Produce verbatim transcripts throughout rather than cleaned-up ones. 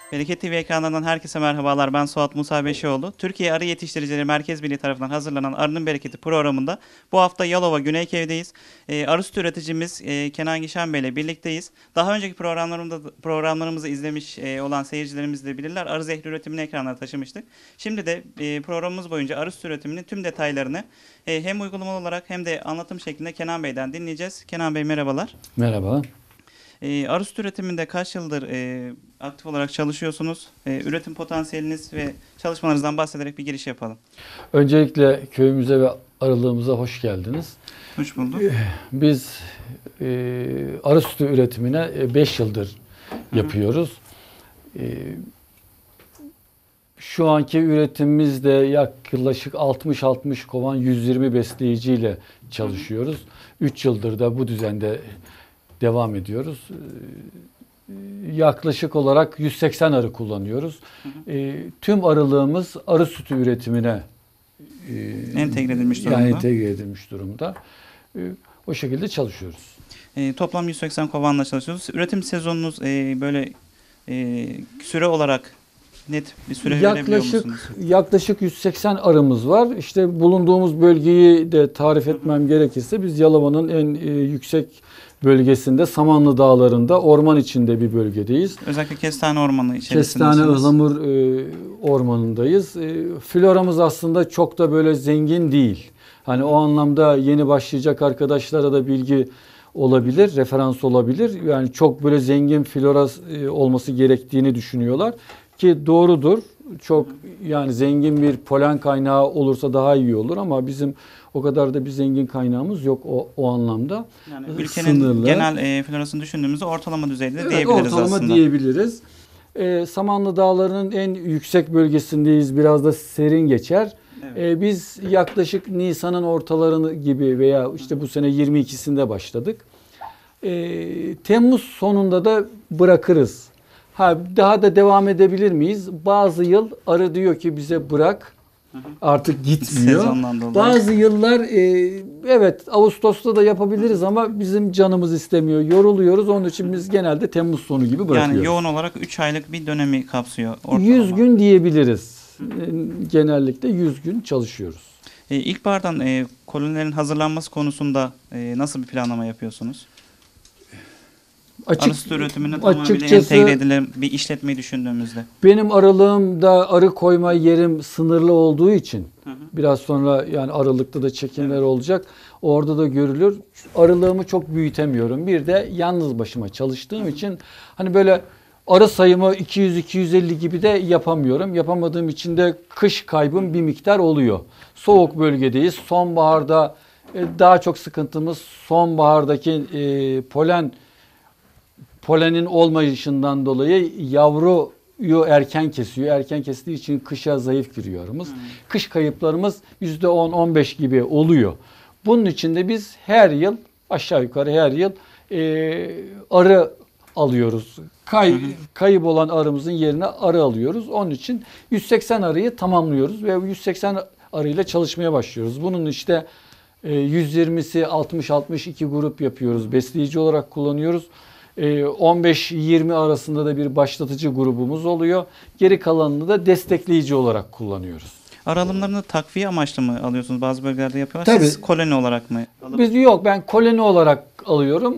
Bereket T V ekranlarından herkese merhabalar. Ben Suat Musa Beşioğlu. Türkiye Arı Yetiştiricileri Merkez Birliği tarafından hazırlanan Arının Bereketi programında bu hafta Yalova Güneyköy'deyiz. Ee, arı sütü üreticimiz e, Kenan Gişen Bey ile birlikteyiz. Daha önceki programlarımda programlarımızı izlemiş e, olan seyircilerimiz de bilirler. Arı zehri üretimini ekranlara taşımıştık. Şimdi de e, programımız boyunca arı sütü üretiminin tüm detaylarını e, hem uygulamalı olarak hem de anlatım şeklinde Kenan Bey'den dinleyeceğiz. Kenan Bey merhabalar. Merhaba. E, arı sütü üretiminde kaç yıldır e, aktif olarak çalışıyorsunuz? E, üretim potansiyeliniz ve çalışmalarınızdan bahsederek bir giriş yapalım. Öncelikle köyümüze ve arılığımıza hoş geldiniz. Hoş bulduk. Biz e, arı sütü üretimine beş yıldır yapıyoruz. E, şu anki üretimimizde yaklaşık altmış altmış kovan yüz yirmi besleyiciyle çalışıyoruz. üç yıldır da bu düzende devam ediyoruz. Yaklaşık olarak yüz seksen arı kullanıyoruz. Hı hı. E, tüm arılığımız arı sütü üretimine e, entegre edilmiş durumda. Yani entegre edilmiş durumda. E, o şekilde çalışıyoruz. E, toplam yüz seksen kovanla çalışıyoruz. Üretim sezonunuz e, böyle e, süre olarak net bir süre verebiliyor Yaklaşık musunuz? yaklaşık yüz seksen arımız var. İşte bulunduğumuz bölgeyi de tarif etmem hı hı. gerekirse biz Yalova'nın en e, yüksek bölgesinde Samanlı Dağları'nda orman içinde bir bölgedeyiz. Özellikle Kestane Ormanı içerisindesiniz. Kestane ıhlamur e, ormanındayız. E, floramız aslında çok da böyle zengin değil. Hani o anlamda yeni başlayacak arkadaşlara da bilgi olabilir, referans olabilir. Yani çok böyle zengin flora e, olması gerektiğini düşünüyorlar ki doğrudur. Çok yani zengin bir polen kaynağı olursa daha iyi olur ama bizim o kadar da bir zengin kaynağımız yok o, o anlamda. Yani ülkenin sınırlı. Genel e, florasını düşündüğümüzde ortalama düzeyde evet, diyebiliriz ortalama aslında. Ortalama diyebiliriz. E, Samanlı Dağları'nın en yüksek bölgesindeyiz. Biraz da serin geçer. Evet. E, biz yaklaşık Nisan'ın ortalarını gibi veya işte bu sene yirmi ikisinde başladık. E, Temmuz sonunda da bırakırız. Ha, daha da devam edebilir miyiz? Bazı yıl arı diyor ki bize bırak. Artık gitmiyor. Bazı yıllar e, evet Ağustos'ta da yapabiliriz ama bizim canımız istemiyor. Yoruluyoruz. Onun için biz genelde Temmuz sonu gibi bırakıyoruz. Yani yoğun olarak üç aylık bir dönemi kapsıyor. Ortalama. yüz gün diyebiliriz. Genellikle yüz gün çalışıyoruz. E, İlkbahardan e, kolonilerin hazırlanması konusunda e, nasıl bir planlama yapıyorsunuz? Açık, arı sütü üretimine tamamıyla entegre edilen bir işletmeyi düşündüğümüzde. Benim aralığımda arı koyma yerim sınırlı olduğu için hı hı. biraz sonra yani aralıkta da çekimler evet. olacak. Orada da görülür. Aralığımı çok büyütemiyorum. Bir de yalnız başıma çalıştığım hı hı. için hani böyle arı sayımı iki yüz iki yüz elli gibi de yapamıyorum. Yapamadığım için de kış kaybım bir miktar oluyor. Soğuk bölgedeyiz. Sonbaharda daha çok sıkıntımız sonbahardaki e, polen Polenin olmayışından dolayı yavruyu erken kesiyor. Erken kestiği için kışa zayıf giriyoruz. Hmm. Kış kayıplarımız yüzde on on beş gibi oluyor. Bunun için de biz her yıl aşağı yukarı her yıl e, arı alıyoruz. Kay, hmm. Kayıp olan arımızın yerine arı alıyoruz. Onun için yüz seksen arıyı tamamlıyoruz ve yüz seksen arıyla çalışmaya başlıyoruz. Bunun işte e, yüz yirmisi altmış altmış iki grup yapıyoruz. Besleyici olarak kullanıyoruz. on beş yirmi arasında da bir başlatıcı grubumuz oluyor. Geri kalanını da destekleyici olarak kullanıyoruz. Arı alımlarını takviye amaçlı mı alıyorsunuz? Bazı bölgelerde yapıyorlar. Tabii. Siz koloni olarak mı alıyorsunuz? Biz yok ben koloni olarak alıyorum.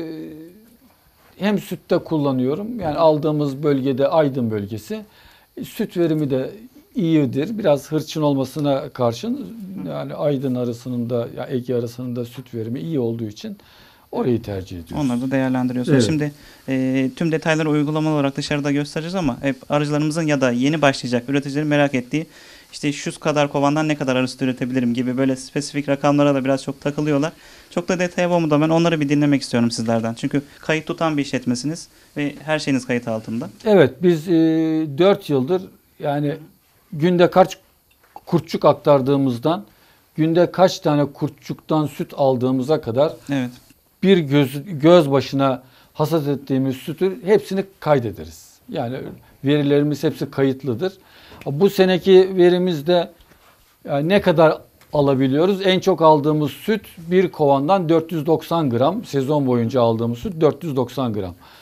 Hem sütte kullanıyorum. Yani aldığımız bölgede Aydın bölgesi. Süt verimi de iyidir. Biraz hırçın olmasına karşın yani Aydın arasının da ya Ege arasının da süt verimi iyi olduğu için orayı tercih ediyoruz. Onları da değerlendiriyorsunuz. Evet. Şimdi e, tüm detayları uygulamalı olarak dışarıda göstereceğiz ama hep arıcılarımızın ya da yeni başlayacak üreticilerin merak ettiği işte şu kadar kovandan ne kadar arı sütü üretebilirim gibi böyle spesifik rakamlara da biraz çok takılıyorlar. Çok da detaya boğmadan ben onları bir dinlemek istiyorum sizlerden. Çünkü kayıt tutan bir işletmesiniz ve her şeyiniz kayıt altında. Evet biz e, dört yıldır yani günde kaç kurtçuk aktardığımızdan günde kaç tane kurtçuktan süt aldığımıza kadar evet. bir göz, göz başına hasat ettiğimiz sütü hepsini kaydederiz. Yani verilerimiz hepsi kayıtlıdır. Bu seneki verimizde yani ne kadar alabiliyoruz? En çok aldığımız süt bir kovandan dört yüz doksan gram. Sezon boyunca aldığımız süt dört yüz doksan gram.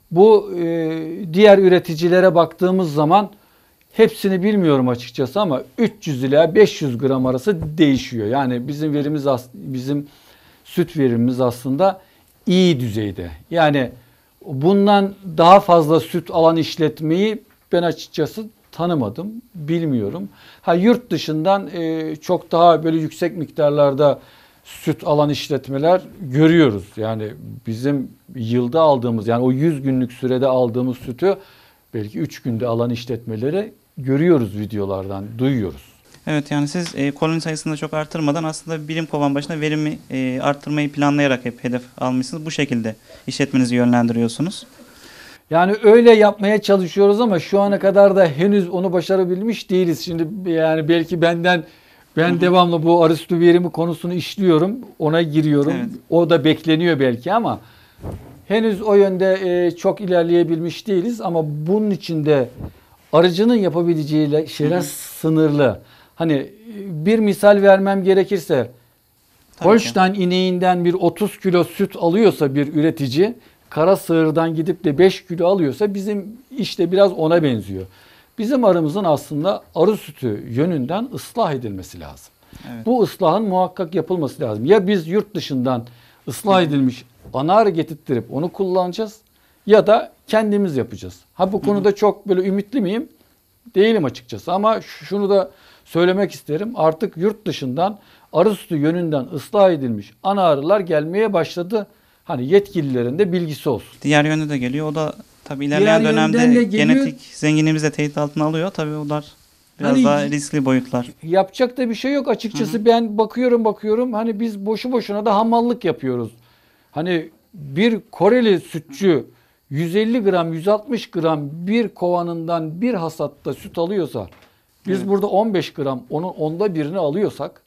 Bu e, diğer üreticilere baktığımız zaman hepsini bilmiyorum açıkçası ama üç yüz ila beş yüz gram arası değişiyor. Yani bizim verimiz bizim süt verimimiz aslında iyi düzeyde. Yani bundan daha fazla süt alan işletmeyi ben açıkçası tanımadım, bilmiyorum. Ha yurt dışından e, çok daha böyle yüksek miktarlarda süt alan işletmeler görüyoruz. Yani bizim yılda aldığımız yani o yüz günlük sürede aldığımız sütü belki üç günde alan işletmeleri görüyoruz videolardan, duyuyoruz. Evet yani siz e, koloni sayısını da çok artırmadan aslında birim kovan başına verimi e, arttırmayı planlayarak hep hedef almışsınız. Bu şekilde işletmenizi yönlendiriyorsunuz. Yani öyle yapmaya çalışıyoruz ama şu ana kadar da henüz onu başarabilmiş değiliz. Şimdi yani belki benden ben hı hı. devamlı bu arı sütü verimi konusunu işliyorum. Ona giriyorum. Evet. O da bekleniyor belki ama henüz o yönde e, çok ilerleyebilmiş değiliz ama bunun içinde arıcının yapabileceği şeyler hı hı. sınırlı. Hani bir misal vermem gerekirse Holstein ineğinden bir otuz kilo süt alıyorsa bir üretici, kara sığırdan gidip de beş kilo alıyorsa bizim işte biraz ona benziyor. Bizim arımızın aslında arı sütü yönünden ıslah edilmesi lazım. Evet. Bu ıslahın muhakkak yapılması lazım. Ya biz yurt dışından ıslah edilmiş ana arı getirttirip onu kullanacağız ya da kendimiz yapacağız. Ha bu konuda çok böyle ümitli miyim? Değilim açıkçası ama şunu da söylemek isterim. Artık yurt dışından arı sütü yönünden ıslah edilmiş ana arılar gelmeye başladı. Hani yetkililerin de bilgisi olsun. Diğer yönde de geliyor. O da tabii ilerleyen Diğer dönemde genetik zenginliğimizi de teyit altına alıyor. Tabii onlar biraz hani daha riskli boyutlar. Yapacak da bir şey yok açıkçası. Hı hı. Ben bakıyorum bakıyorum hani biz boşu boşuna da hamallık yapıyoruz. Hani bir Koreli sütçü yüz elli gram yüz altmış gram bir kovanından bir hasatta süt alıyorsa biz evet. burada on beş gram onun onda birini alıyorsak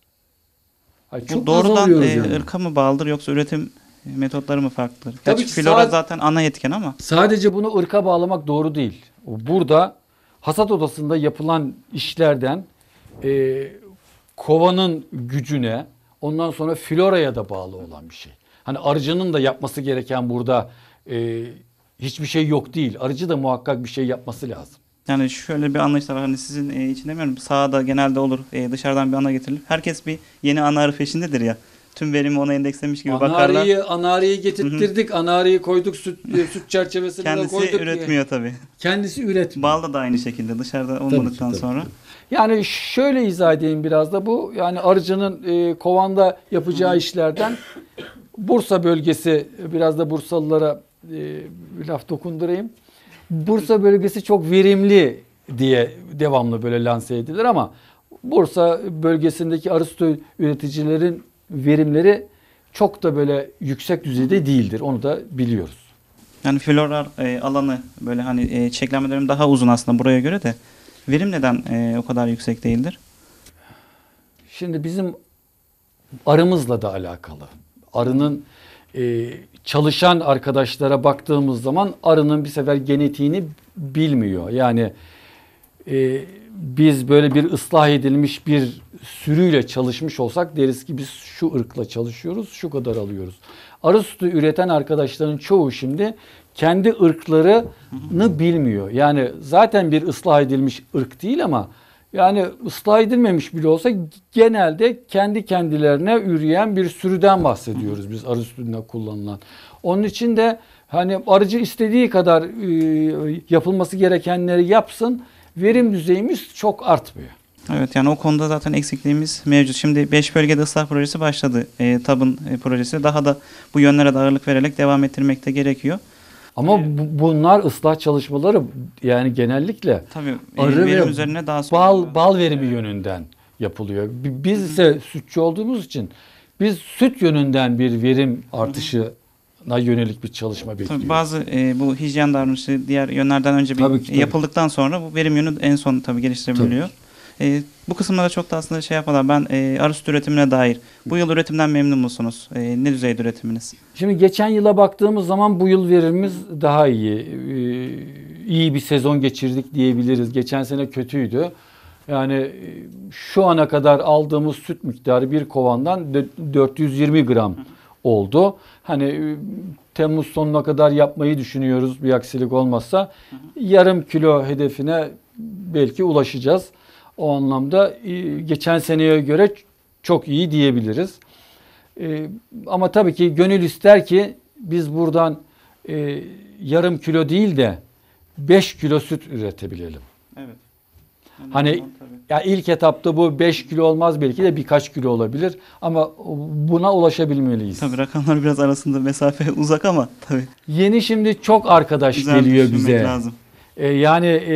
çok doğrudan e, yani. ırka mı bağlıdır yoksa üretim metotları mı farklı? Gerçi flora zaten ana etken ama. Sadece bunu ırka bağlamak doğru değil. Burada hasat odasında yapılan işlerden e, kovanın gücüne ondan sonra floraya da bağlı olan bir şey. Hani arıcının da yapması gereken burada e, hiçbir şey yok değil. Arıcı da muhakkak bir şey yapması lazım. Yani şöyle bir anlayışlar var. Hani sizin e, için demiyorum. Sahada genelde olur. E, dışarıdan bir ana getirilir. Herkes bir yeni ana arı peşindedir ya. Tüm verimi ona endekslemiş gibi bakarlar. Anariyi, anariyi getirttirdik. Hı-hı. Anariyi koyduk süt, süt çerçevesine Kendisi koyduk. Kendisi üretmiyor tabii. Kendisi üretmiyor. Bal da aynı şekilde dışarıda olmadıktan tabii, sonra. Tabii. Yani şöyle izah edeyim biraz da bu. Yani arıcının e, kovanda yapacağı Hı-hı. işlerden Bursa bölgesi, biraz da Bursalılara e, bir laf dokundurayım. Bursa bölgesi çok verimli diye devamlı böyle lanse edilir ama Bursa bölgesindeki arı sütü üreticilerin verimleri çok da böyle yüksek düzeyde değildir. Onu da biliyoruz. Yani floral e, alanı böyle hani e, çeklenmelerin daha uzun aslında buraya göre de verim neden e, o kadar yüksek değildir? Şimdi bizim arımızla da alakalı. Arının e, çalışan arkadaşlara baktığımız zaman arının bir sefer genetiğini bilmiyor. Yani e, biz böyle bir ıslah edilmiş bir sürüyle çalışmış olsak deriz ki biz şu ırkla çalışıyoruz, şu kadar alıyoruz. Arı sütü üreten arkadaşların çoğu şimdi kendi ırklarını bilmiyor. Yani zaten bir ıslah edilmiş ırk değil ama yani ıslah edilmemiş bile olsa genelde kendi kendilerine üreyen bir sürüden bahsediyoruz biz arı sütünde kullanılan. Onun için de hani arıcı istediği kadar e, yapılması gerekenleri yapsın, verim düzeyimiz çok artmıyor. Evet yani o konuda zaten eksikliğimiz mevcut. Şimdi beş bölgede ıslah projesi başladı. E, TAB'ın e, projesi. Daha da bu yönlere de ağırlık vererek devam ettirmek de gerekiyor. Ama bu, bunlar ıslah çalışmaları yani genellikle tabii, arı verim ve üzerine daha bal, bal verimi yönünden yapılıyor. Biz ise sütçü olduğumuz için biz süt yönünden bir verim artışına yönelik bir çalışma bekliyoruz. Tabii bazı e, bu hijyen davranışı diğer yönlerden önce bir tabii ki, tabii. yapıldıktan sonra bu verim yönü en son tabii geliştirebiliyor. Tabii. E, bu kısımda da çok da aslında şey yapmadan ben e, arı sütü üretimine dair bu yıl üretimden memnun musunuz? E, ne düzeyde üretiminiz? Şimdi geçen yıla baktığımız zaman bu yıl verimimiz daha iyi. E, iyi bir sezon geçirdik diyebiliriz. Geçen sene kötüydü. Yani e, şu ana kadar aldığımız süt miktarı bir kovandan dört yüz yirmi gram oldu. Hani Temmuz sonuna kadar yapmayı düşünüyoruz bir aksilik olmazsa. Hı hı. Yarım kilo hedefine belki ulaşacağız. O anlamda geçen seneye göre çok iyi diyebiliriz. Ama tabii ki gönül ister ki biz buradan yarım kilo değil de beş kilo süt üretebilelim. Evet. Yani hani ya ilk etapta bu beş kilo olmaz, belki de birkaç kilo olabilir ama buna ulaşabilmeliyiz. Tabii rakamlar biraz arasında mesafe uzak ama tabii. Yeni şimdi çok arkadaş Güzel geliyor bize. Lazım. Ee, yani e,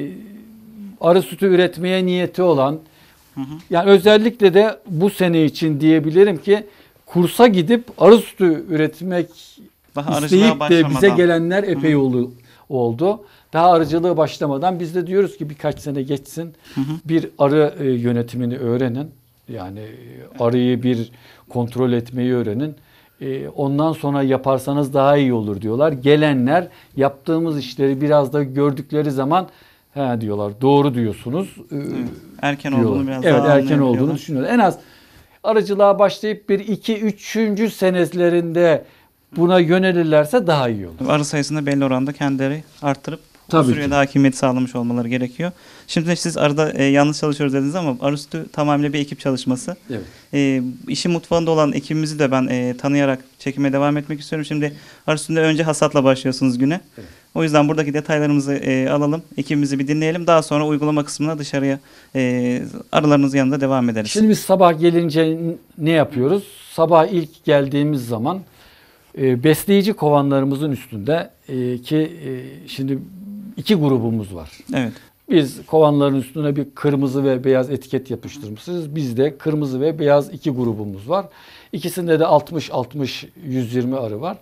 arı sütü üretmeye niyeti olan, hı hı. yani özellikle de bu sene için diyebilirim ki kursa gidip arı sütü üretmek daha isteyip de bize gelenler epey hı hı. oldu. oldu. Daha arıcılığı başlamadan biz de diyoruz ki birkaç sene geçsin. Hı hı. Bir arı e, yönetimini öğrenin. Yani e, arıyı bir kontrol etmeyi öğrenin. E, ondan sonra yaparsanız daha iyi olur diyorlar. Gelenler yaptığımız işleri biraz da gördükleri zaman he diyorlar, doğru diyorsunuz. E, evet. Erken diyorlar. olduğunu biraz evet, daha erken olduğunu düşünüyorlar. En az arıcılığa başlayıp bir iki üçüncü senelerinde buna yönelirlerse daha iyi olur. Arı sayısını belli oranda kendileri arttırıp Tabii bu sürede hakimiyet sağlamış olmaları gerekiyor. Şimdi siz arıda e, yalnız çalışıyoruz dediniz ama arı sütü tamamıyla bir ekip çalışması. Evet. E, işin mutfağında olan ekibimizi de ben e, tanıyarak çekime devam etmek istiyorum. Şimdi arı sütünde önce hasatla başlıyorsunuz güne. Evet. O yüzden buradaki detaylarımızı e, alalım. Ekibimizi bir dinleyelim. Daha sonra uygulama kısmına dışarıya e, arılarınızın yanında devam ederiz. Şimdi biz sabah gelince ne yapıyoruz? Sabah ilk geldiğimiz zaman e, besleyici kovanlarımızın üstünde e, ki e, şimdi iki grubumuz var. Evet. Biz kovanların üstüne bir kırmızı ve beyaz etiket yapıştırmışız. Bizde kırmızı ve beyaz iki grubumuz var. İkisinde de altmış altmış yüz yirmi arı var.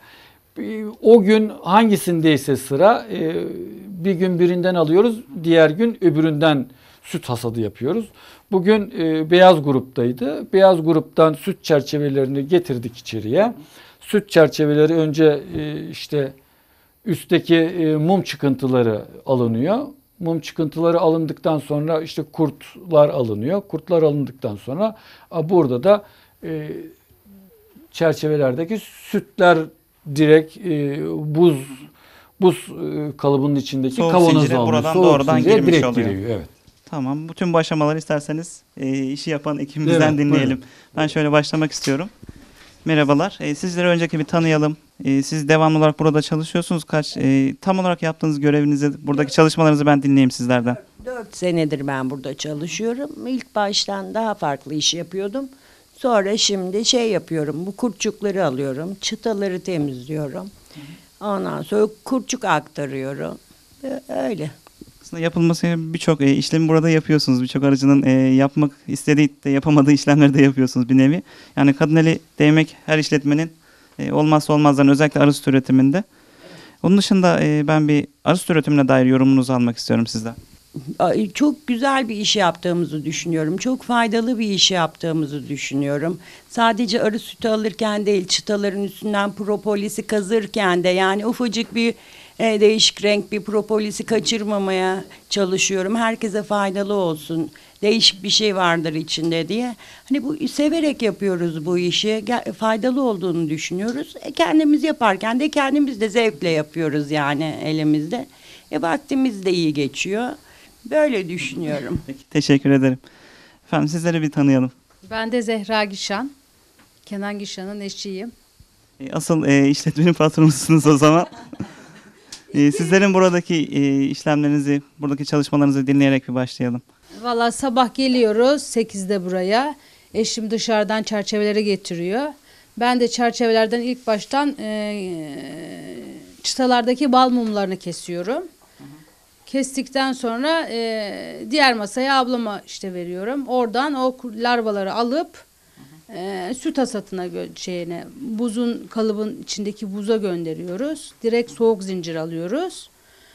O gün hangisindeyse sıra bir gün birinden alıyoruz, diğer gün öbüründen süt hasadı yapıyoruz. Bugün beyaz gruptaydı. Beyaz gruptan süt çerçevelerini getirdik içeriye. Süt çerçeveleri önce işte üstteki mum çıkıntıları alınıyor. Mum çıkıntıları alındıktan sonra işte kurtlar alınıyor. Kurtlar alındıktan sonra burada da e, çerçevelerdeki sütler direkt e, buz buz kalıbının içindeki soğuk kavanoza zincire, alınıyor. Buradan soğuk doğrudan girmiş direkt oluyor. Giriyor, evet. Tamam. Bütün bu aşamaları isterseniz e, işi yapan ekibimizden evet, dinleyelim. Buyurun. Ben şöyle başlamak istiyorum. Merhabalar. E, sizleri önceki bir tanıyalım. E, siz devamlı olarak burada çalışıyorsunuz. Kaç e, tam olarak yaptığınız görevinizi, buradaki çalışmalarınızı ben dinleyeyim sizlerden. Dört senedir ben burada çalışıyorum. İlk baştan daha farklı iş yapıyordum. Sonra şimdi şey yapıyorum. Bu kurtçukları alıyorum. Çıtaları temizliyorum. Ondan sonra kurtçuk aktarıyorum. Öyle. Aslında yapılması birçok e, işlemi burada yapıyorsunuz. Birçok arıcının e, yapmak istediği de yapamadığı işlemleri de yapıyorsunuz bir nevi. Yani kadın eli değmek her işletmenin e, olmazsa olmazlarından, özellikle arı sütü üretiminde. Onun dışında e, ben bir arı sütü üretimine dair yorumunuzu almak istiyorum sizden. Çok güzel bir iş yaptığımızı düşünüyorum. Çok faydalı bir iş yaptığımızı düşünüyorum. Sadece arı sütü alırken değil, çıtaların üstünden propolis'i kazırken de, yani ufacık bir e, değişik renk bir propolis'i kaçırmamaya çalışıyorum. Herkese faydalı olsun, değişik bir şey vardır içinde diye. Hani bu severek yapıyoruz bu işi. Faydalı olduğunu düşünüyoruz. E, kendimiz yaparken de kendimiz de zevkle yapıyoruz yani elimizde. E, vaktimiz de iyi geçiyor. Böyle düşünüyorum. Peki, teşekkür ederim. Efendim sizleri bir tanıyalım. Ben de Zehra Gişan. Kenan Gişan'ın eşiyim. Asıl e, işletmenin patronusunuz o zaman. e, sizlerin buradaki e, işlemlerinizi, buradaki çalışmalarınızı dinleyerek bir başlayalım. Vallahi sabah geliyoruz sekizde buraya. Eşim dışarıdan çerçeveleri getiriyor. Ben de çerçevelerden ilk baştan e, çıtalardaki bal mumlarını kesiyorum. Kestikten sonra e, diğer masaya ablama işte veriyorum. Oradan o larvaları alıp e, süt hasatına şeyine, buzun kalıbın içindeki buza gönderiyoruz. Direkt soğuk zincir alıyoruz.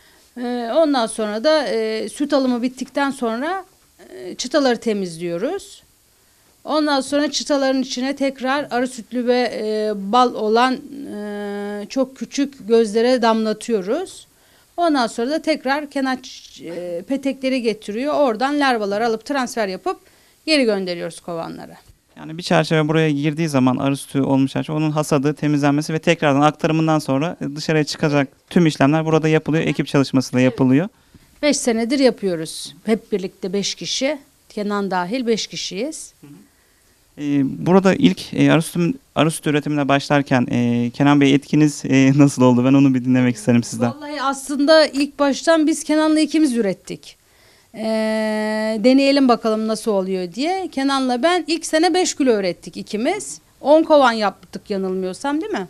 E, ondan sonra da e, süt alımı bittikten sonra e, çıtaları temizliyoruz. Ondan sonra çıtaların içine tekrar arı sütlü ve e, bal olan e, çok küçük gözlere damlatıyoruz. Ondan sonra da tekrar kenar e, petekleri getiriyor. Oradan larvaları alıp transfer yapıp geri gönderiyoruz kovanlara. Yani bir çerçeve buraya girdiği zaman arı sütü olmuş çerçeve onun hasadı, temizlenmesi ve tekrardan aktarımından sonra dışarıya çıkacak tüm işlemler burada yapılıyor. Ekip çalışmasıyla yapılıyor. Beş senedir yapıyoruz. Hep birlikte beş kişi. Kenan dahil beş kişiyiz. Ee, burada ilk e, arı, sütü, arı sütü üretimine başlarken e, Kenan Bey etkiniz e, nasıl oldu? Ben onu bir dinlemek isterim sizden. Vallahi aslında ilk baştan biz Kenan'la ikimiz ürettik. Ee, deneyelim bakalım nasıl oluyor diye. Kenan'la ben ilk sene beş kilo ürettik ikimiz. on kovan yaptık yanılmıyorsam, değil mi?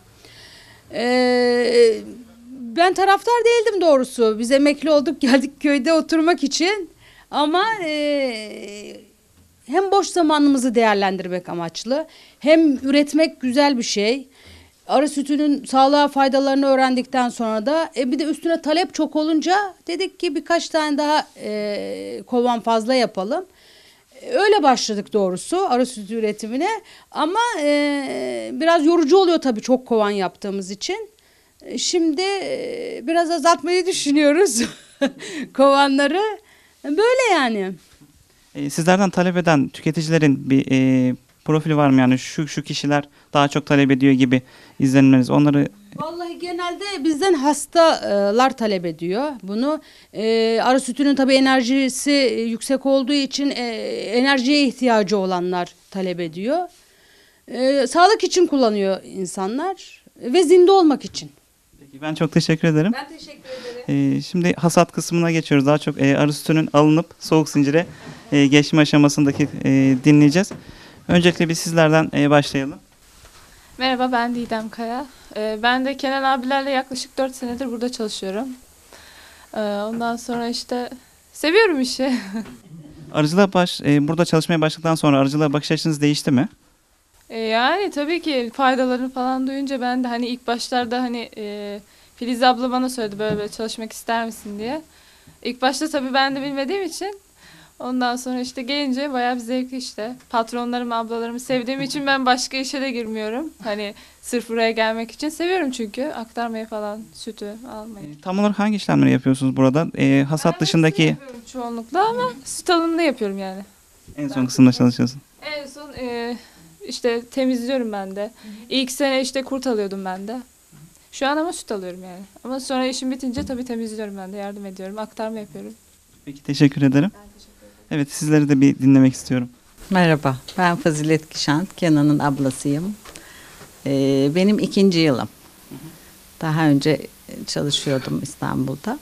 Ee, ben taraftar değildim doğrusu. Biz emekli olduk geldik köyde oturmak için. Ama e, hem boş zamanımızı değerlendirmek amaçlı hem üretmek güzel bir şey. Arı sütünün sağlığa faydalarını öğrendikten sonra da e, bir de üstüne talep çok olunca dedik ki birkaç tane daha e, kovan fazla yapalım. E, öyle başladık doğrusu arı sütü üretimine ama e, biraz yorucu oluyor tabii çok kovan yaptığımız için. E, şimdi e, biraz azaltmayı düşünüyoruz kovanları. Böyle yani. E, sizlerden talep eden tüketicilerin bir e, profili var mı? Yani şu şu kişiler daha çok talep ediyor gibi izlenimleriniz. Onları Vallahi genelde bizden hastalar talep ediyor bunu. Ee, arı sütünün tabii enerjisi yüksek olduğu için e, enerjiye ihtiyacı olanlar talep ediyor. Ee, sağlık için kullanıyor insanlar ve zinde olmak için. Peki, ben çok teşekkür ederim. Ben teşekkür ederim. E, şimdi hasat kısmına geçiyoruz. Daha çok e, arı sütünün alınıp soğuk zincire e, geçme aşamasındaki e, dinleyeceğiz. Öncelikle bir sizlerden e, başlayalım. Merhaba, ben Didem Kaya. Ee, ben de Kenan abilerle yaklaşık dört senedir burada çalışıyorum. Ee, ondan sonra işte seviyorum işi. Arıcılığa baş, e, burada çalışmaya başladıktan sonra arıcılığa bakış açınız değişti mi? Ee, yani tabii ki faydalarını falan duyunca ben de hani ilk başlarda hani e, Filiz abla bana söyledi böyle böyle çalışmak ister misin diye. İlk başta tabii ben de bilmediğim için ondan sonra işte gelince bayağı bir zevkli işte. Patronlarımı, ablalarımı sevdiğim için ben başka işe de girmiyorum. Hani sırf buraya gelmek için seviyorum çünkü aktarmayı falan, sütü almayı. E, tam olarak hangi işlemleri yapıyorsunuz burada? E, hasat Ben dışındaki yapıyorum çoğunlukla ama süt alımını yapıyorum yani. en son kısımda çalışıyorsun. En son e, işte temizliyorum ben de. İlk sene işte kurt alıyordum ben de. Şu an ama süt alıyorum yani. Ama sonra işim bitince tabii temizliyorum ben de, yardım ediyorum, aktarma yapıyorum. Peki, teşekkür ederim. Evet, sizleri de bir dinlemek istiyorum. Merhaba, ben Fazilet Kişan, Kenan'ın ablasıyım. Ee, benim ikinci yılım. Daha önce çalışıyordum İstanbul'da.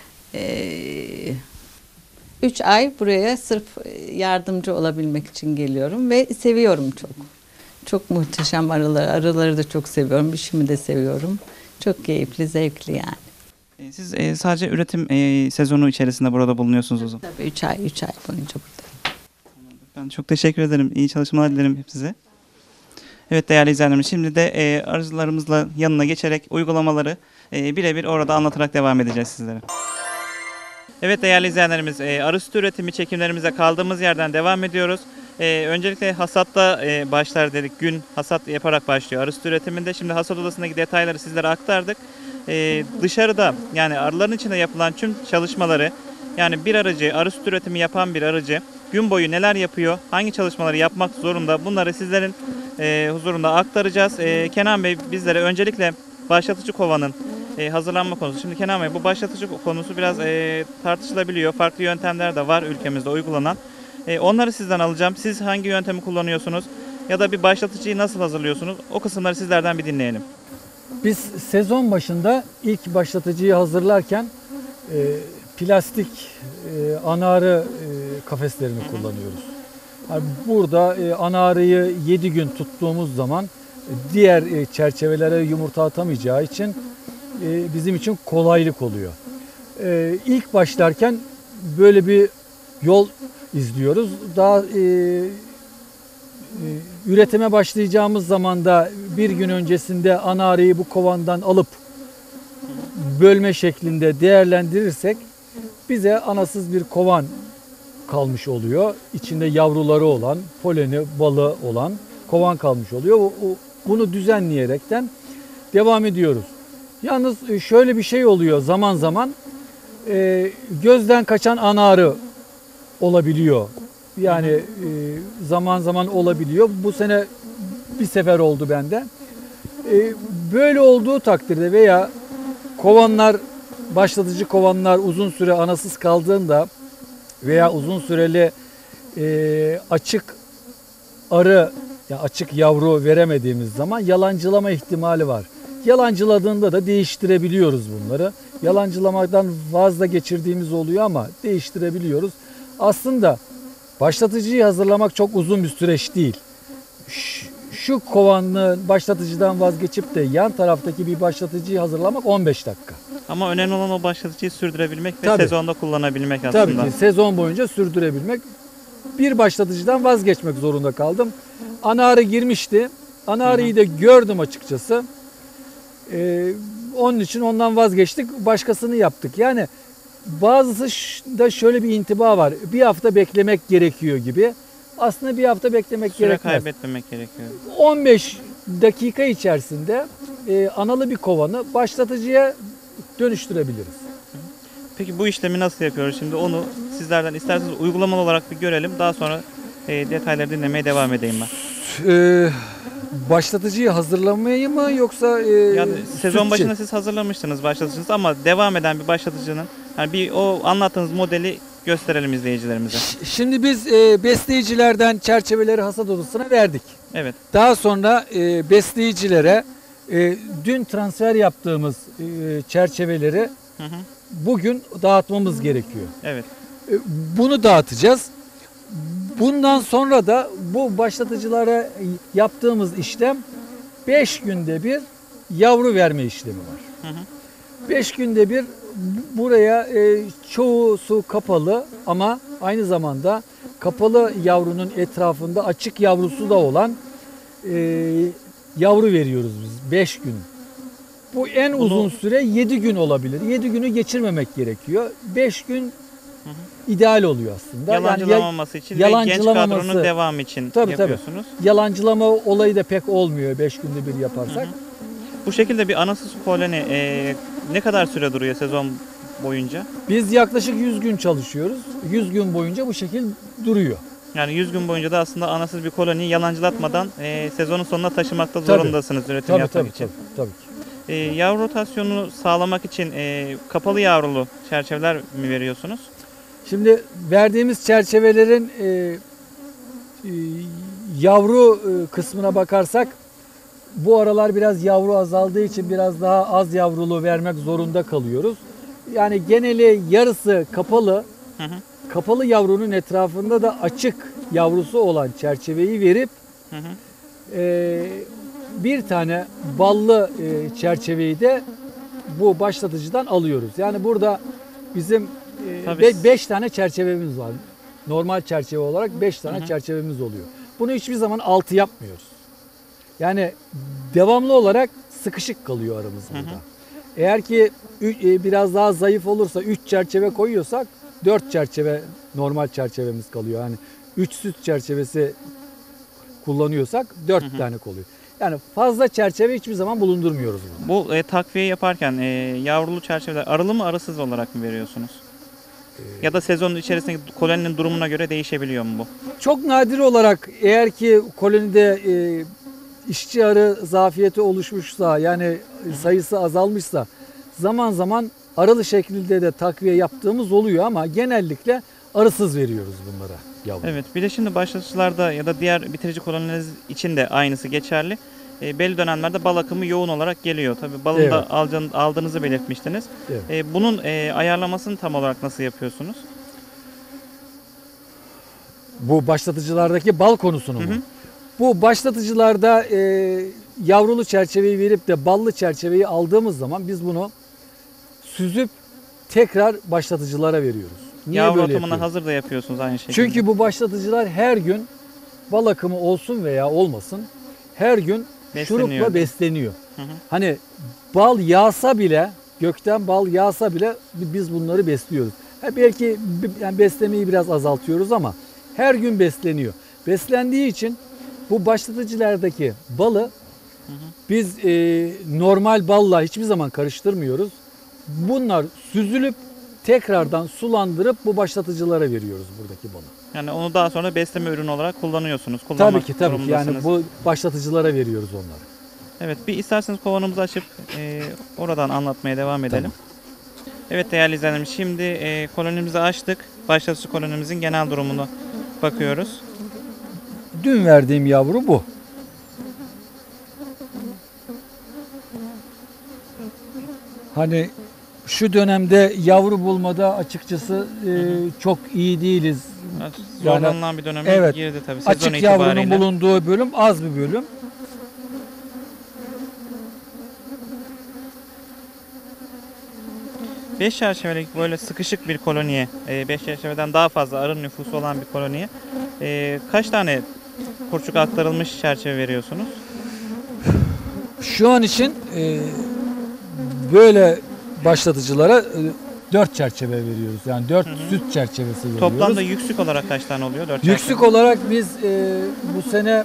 Ee, üç ay buraya sırf yardımcı olabilmek için geliyorum ve seviyorum çok. Çok muhteşem arılar, arıları da çok seviyorum, işimi de seviyorum. Çok keyifli, zevkli yani. E, siz e, sadece üretim e, sezonu içerisinde burada bulunuyorsunuz o zaman. Tabii üç ay, üç ay boyunca buradayım. Ben çok teşekkür ederim. İyi çalışmalar dilerim hep size. Evet değerli izleyenlerimiz, şimdi de e, arıcılarımızla yanına geçerek uygulamaları e, birebir orada anlatarak devam edeceğiz sizlere. Evet değerli izleyenlerimiz, e, arı sütü üretimi çekimlerimize kaldığımız yerden devam ediyoruz. E, öncelikle hasatta e, başlar dedik. Gün hasat yaparak başlıyor arı sütü üretiminde. Şimdi hasat odasındaki detayları sizlere aktardık. E, dışarıda yani arıların içinde yapılan tüm çalışmaları, yani bir arıcı, arı sütü üretimi yapan bir arıcı gün boyu neler yapıyor, hangi çalışmaları yapmak zorunda, bunları sizlerin e, huzurunda aktaracağız. E, Kenan Bey bizlere öncelikle başlatıcı kovanın e, hazırlanma konusu. Şimdi Kenan Bey, bu başlatıcı konusu biraz e, tartışılabiliyor. Farklı yöntemler de var ülkemizde uygulanan. E, onları sizden alacağım. Siz hangi yöntemi kullanıyorsunuz ya da bir başlatıcıyı nasıl hazırlıyorsunuz? O kısımları sizlerden bir dinleyelim. Biz sezon başında ilk başlatıcıyı hazırlarken e, plastik e, anarı e, kafeslerini kullanıyoruz. Yani burada e, anarıyı yedi gün tuttuğumuz zaman e, diğer e, çerçevelere yumurta atamayacağı için e, bizim için kolaylık oluyor. E, ilk başlarken böyle bir yol izliyoruz. Daha e, üretime başlayacağımız zaman da bir gün öncesinde anarıyı bu kovandan alıp bölme şeklinde değerlendirirsek bize anasız bir kovan kalmış oluyor. İçinde yavruları olan, poleni, balı olan kovan kalmış oluyor. O, o, bunu düzenleyerekten devam ediyoruz. Yalnız şöyle bir şey oluyor zaman zaman e, gözden kaçan anarı olabiliyor Yani e, zaman zaman olabiliyor. Bu sene bir sefer oldu bende. E, böyle olduğu takdirde veya kovanlar, başlatıcı kovanlar uzun süre anasız kaldığında veya uzun süreli e, açık arı, yani açık yavru veremediğimiz zaman yalancılama ihtimali var. Yalancıladığında da değiştirebiliyoruz bunları. Yalancılamadan vazgeçirdiğimiz oluyor ama değiştirebiliyoruz. Aslında başlatıcıyı hazırlamak çok uzun bir süreç değil. Şu, şu kovanlı başlatıcıdan vazgeçip de yan taraftaki bir başlatıcıyı hazırlamak on beş dakika. Ama önemli olan o başlatıcıyı sürdürebilmek ve Tabii. sezonda kullanabilmek aslında. Tabii ki sezon boyunca sürdürebilmek. Bir başlatıcıdan vazgeçmek zorunda kaldım. Ana arı girmişti. Ana arıyı da gördüm açıkçası. Ee, onun için ondan vazgeçtik. Başkasını yaptık. Yani bazısı da şöyle bir intiba var. Bir hafta beklemek gerekiyor gibi. Aslında bir hafta beklemek Süre gerekmez. kaybetmemek gerekiyor. on beş dakika içerisinde e, analı bir kovanı başlatıcıya dönüştürebiliriz. Peki bu işlemi nasıl yapıyoruz? Şimdi onu sizlerden isterseniz uygulamalı olarak bir görelim. Daha sonra e, detayları dinlemeye devam edeyim ben. Ee, başlatıcıyı hazırlamayı mı yoksa e, Yani sezon sütçü? başında siz hazırlamıştınız başlatıcınızı ama devam eden bir başlatıcının yani bir o anlattığınız modeli gösterelim izleyicilerimize. Şimdi biz e, besleyicilerden çerçeveleri hasat odasına verdik. Evet. Daha sonra e, besleyicilere e, dün transfer yaptığımız e, çerçeveleri Hı hı. bugün dağıtmamız gerekiyor. Evet. E, bunu dağıtacağız. Bundan sonra da bu başlatıcılara yaptığımız işlem beş günde bir yavru verme işlemi var. Hı hı. beş günde bir buraya e, çoğu su kapalı ama aynı zamanda kapalı yavrunun etrafında açık yavrusu da olan e, yavru veriyoruz biz beş gün. Bu en Bunu- uzun süre yedi gün olabilir. yedi günü geçirmemek gerekiyor. beş gün ideal oluyor aslında. Yani ya- Yalancılamaması için ve genç yalancılamaması- kadronun devamı için Tabii, tabii. yapıyorsunuz. yalancılama olayı da pek olmuyor beş günde bir yaparsak. Bu şekilde bir anasız koloni e, ne kadar süre duruyor sezon boyunca? Biz yaklaşık yüz gün çalışıyoruz. yüz gün boyunca bu şekil duruyor. Yani yüz gün boyunca da aslında anasız bir koloniyi yalancılatmadan e, sezonun sonuna taşımakta Tabii. zorundasınız üretim Tabii yapmak tabii, için. tabii tabii ki. E, yavru rotasyonunu sağlamak için e, kapalı yavrulu çerçeveler mi veriyorsunuz? Şimdi verdiğimiz çerçevelerin e, e, yavru e, kısmına bakarsak bu aralar biraz yavru azaldığı için biraz daha az yavrulu vermek zorunda kalıyoruz. Yani geneli yarısı kapalı, Hı hı. kapalı yavrunun etrafında da açık yavrusu olan çerçeveyi verip Hı hı. e, bir tane ballı e, çerçeveyi de bu başlatıcıdan alıyoruz. Yani burada bizim Tabii. e, beş tane çerçevemiz var. Normal çerçeve olarak beş tane Hı hı. çerçevemiz oluyor. Bunu hiçbir zaman altı yapmıyoruz. Yani devamlı olarak sıkışık kalıyor aramız Hı hı. burada. Eğer ki ü- e, biraz daha zayıf olursa üç çerçeve koyuyorsak dört çerçeve normal çerçevemiz kalıyor. Yani üç süt çerçevesi kullanıyorsak dört Hı hı. tane kalıyor. Yani fazla çerçeve hiçbir zaman bulundurmuyoruz bunu. Bu e, takviye yaparken e, yavrulu çerçeveler arılı mı arısız olarak mı veriyorsunuz? Ee, Ya da sezonun içerisindeki koloninin durumuna göre değişebiliyor mu bu? Çok nadir olarak eğer ki kolonide e, işçi arı zafiyeti oluşmuşsa yani sayısı azalmışsa zaman zaman arılı şekilde de takviye yaptığımız oluyor ama genellikle arısız veriyoruz bunlara yavru. Evet, bir de şimdi başlatıcılarda ya da diğer bitirici kolonileriniz için de aynısı geçerli. E, belli dönemlerde bal akımı yoğun olarak geliyor. Tabii balını Evet. da alcan- aldığınızı belirtmiştiniz. Evet. E, bunun e, ayarlamasını tam olarak nasıl yapıyorsunuz? Bu başlatıcılardaki bal konusunu mu? Hı hı. Bu başlatıcılarda e, yavrulu çerçeveyi verip de ballı çerçeveyi aldığımız zaman biz bunu süzüp tekrar başlatıcılara veriyoruz. Niye Yavru böyle atımını yapıyoruz? hazır da yapıyorsunuz aynı şekilde. Çünkü bu başlatıcılar her gün bal akımı olsun veya olmasın her gün Besleniyor. şurupla besleniyor. Hı hı. Hani bal yağsa bile gökten bal yağsa bile biz bunları besliyoruz. Ha belki b- yani beslemeyi biraz azaltıyoruz ama her gün besleniyor. Beslendiği için bu başlatıcılardaki balı biz e, normal balla hiçbir zaman karıştırmıyoruz. Bunlar süzülüp tekrardan sulandırıp bu başlatıcılara veriyoruz buradaki balı. Yani onu daha sonra besleme ürünü olarak kullanıyorsunuz. Kullanmak Tabii ki tabii ki yani durumundasınız. bu başlatıcılara veriyoruz onları. Evet, bir isterseniz kovanımızı açıp e, oradan anlatmaya devam edelim. Evet değerli izleyenlerim, şimdi e, kolonimizi açtık. Başlatıcı kolonimizin genel durumuna bakıyoruz. Dün verdiğim yavru bu. Hani şu dönemde yavru bulmada açıkçası e, çok iyi değiliz. Zorlanılan bir döneme evet, girdi tabii sezon Açık itibariyle. yavrunun bulunduğu bölüm az bir bölüm. beş çerçevelik böyle sıkışık bir koloniye, beş çerçeveden daha fazla arı nüfusu olan bir koloniye e, kaç tane kurçuk aktarılmış çerçeve veriyorsunuz? Şu an için e, böyle başlatıcılara dört çerçeve veriyoruz. Yani dört süt çerçevesi veriyoruz. Toplamda yüksük olarak kaç tane oluyor? dört Yüksük çerçeve. olarak biz e, bu sene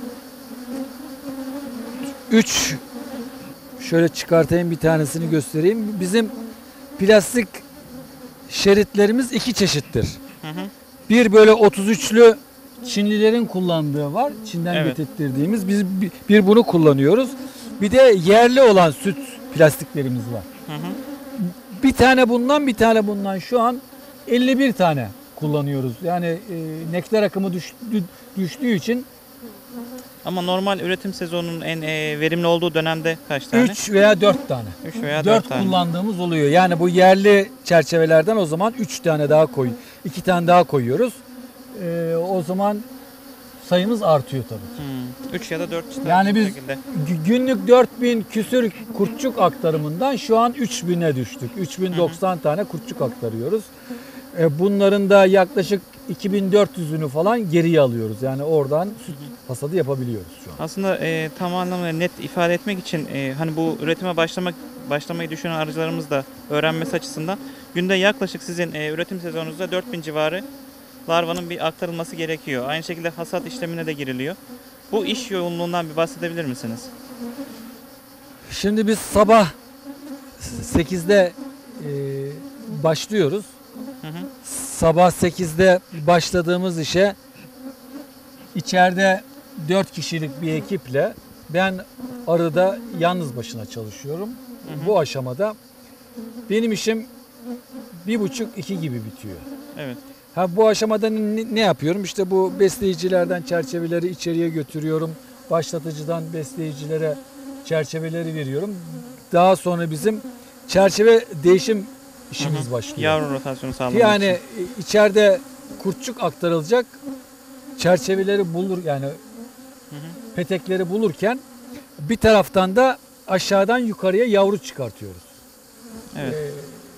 üç şöyle çıkartayım bir tanesini göstereyim. Bizim plastik şeritlerimiz iki çeşittir. Hı hı. Bir böyle otuz üçlü Çinlilerin kullandığı var. Çin'den Evet. getirttiğimiz. Biz bir, bir bunu kullanıyoruz. Bir de yerli olan süt plastiklerimiz var. Hı hı. Bir tane bundan bir tane bundan şu an elli bir tane kullanıyoruz. Yani e, nektar akımı düş, dü- düştüğü için Ama normal üretim sezonunun en e, verimli olduğu dönemde kaç tane? üç veya dört tane. üç veya dört dört tane. kullandığımız oluyor. Yani bu yerli çerçevelerden o zaman üç tane daha koy, iki tane daha koyuyoruz. Ee, o zaman sayımız artıyor tabii. Hmm. üç ya da dört çıta Yani biz şekilde. gü- günlük dört bin küsür kurtçuk aktarımından şu an üç bine düştük. üç bin doksan tane kurtçuk aktarıyoruz. Ee, bunların da yaklaşık iki bin dört yüzünü falan geriye alıyoruz. Yani oradan süt hasadı yapabiliyoruz şu an. Aslında e, tam anlamıyla net ifade etmek için e, hani bu üretime başlamak başlamayı düşünen arıcılarımız da öğrenmesi açısından günde yaklaşık sizin e, üretim sezonunuzda dört bin civarı larvanın bir aktarılması gerekiyor. Aynı şekilde hasat işlemine de giriliyor. Bu iş yoğunluğundan bir bahsedebilir misiniz? Şimdi biz sabah sekizde e, başlıyoruz. Hı hı. Sabah sekizde başladığımız işe içeride dört kişilik bir ekiple ben arıda yalnız başına çalışıyorum. Hı hı. Bu aşamada benim işim bir buçuk iki gibi bitiyor. Evet. Ha bu aşamada ne, ne yapıyorum? İşte bu besleyicilerden çerçeveleri içeriye götürüyorum. Başlatıcıdan besleyicilere çerçeveleri veriyorum. Daha sonra bizim çerçeve değişim işimiz başlıyor. Yavru rotasyonu sağlamak Yani için. içeride kurtçuk aktarılacak çerçeveleri bulur yani Hı hı. petekleri bulurken bir taraftan da aşağıdan yukarıya yavru çıkartıyoruz. Evet. Ee,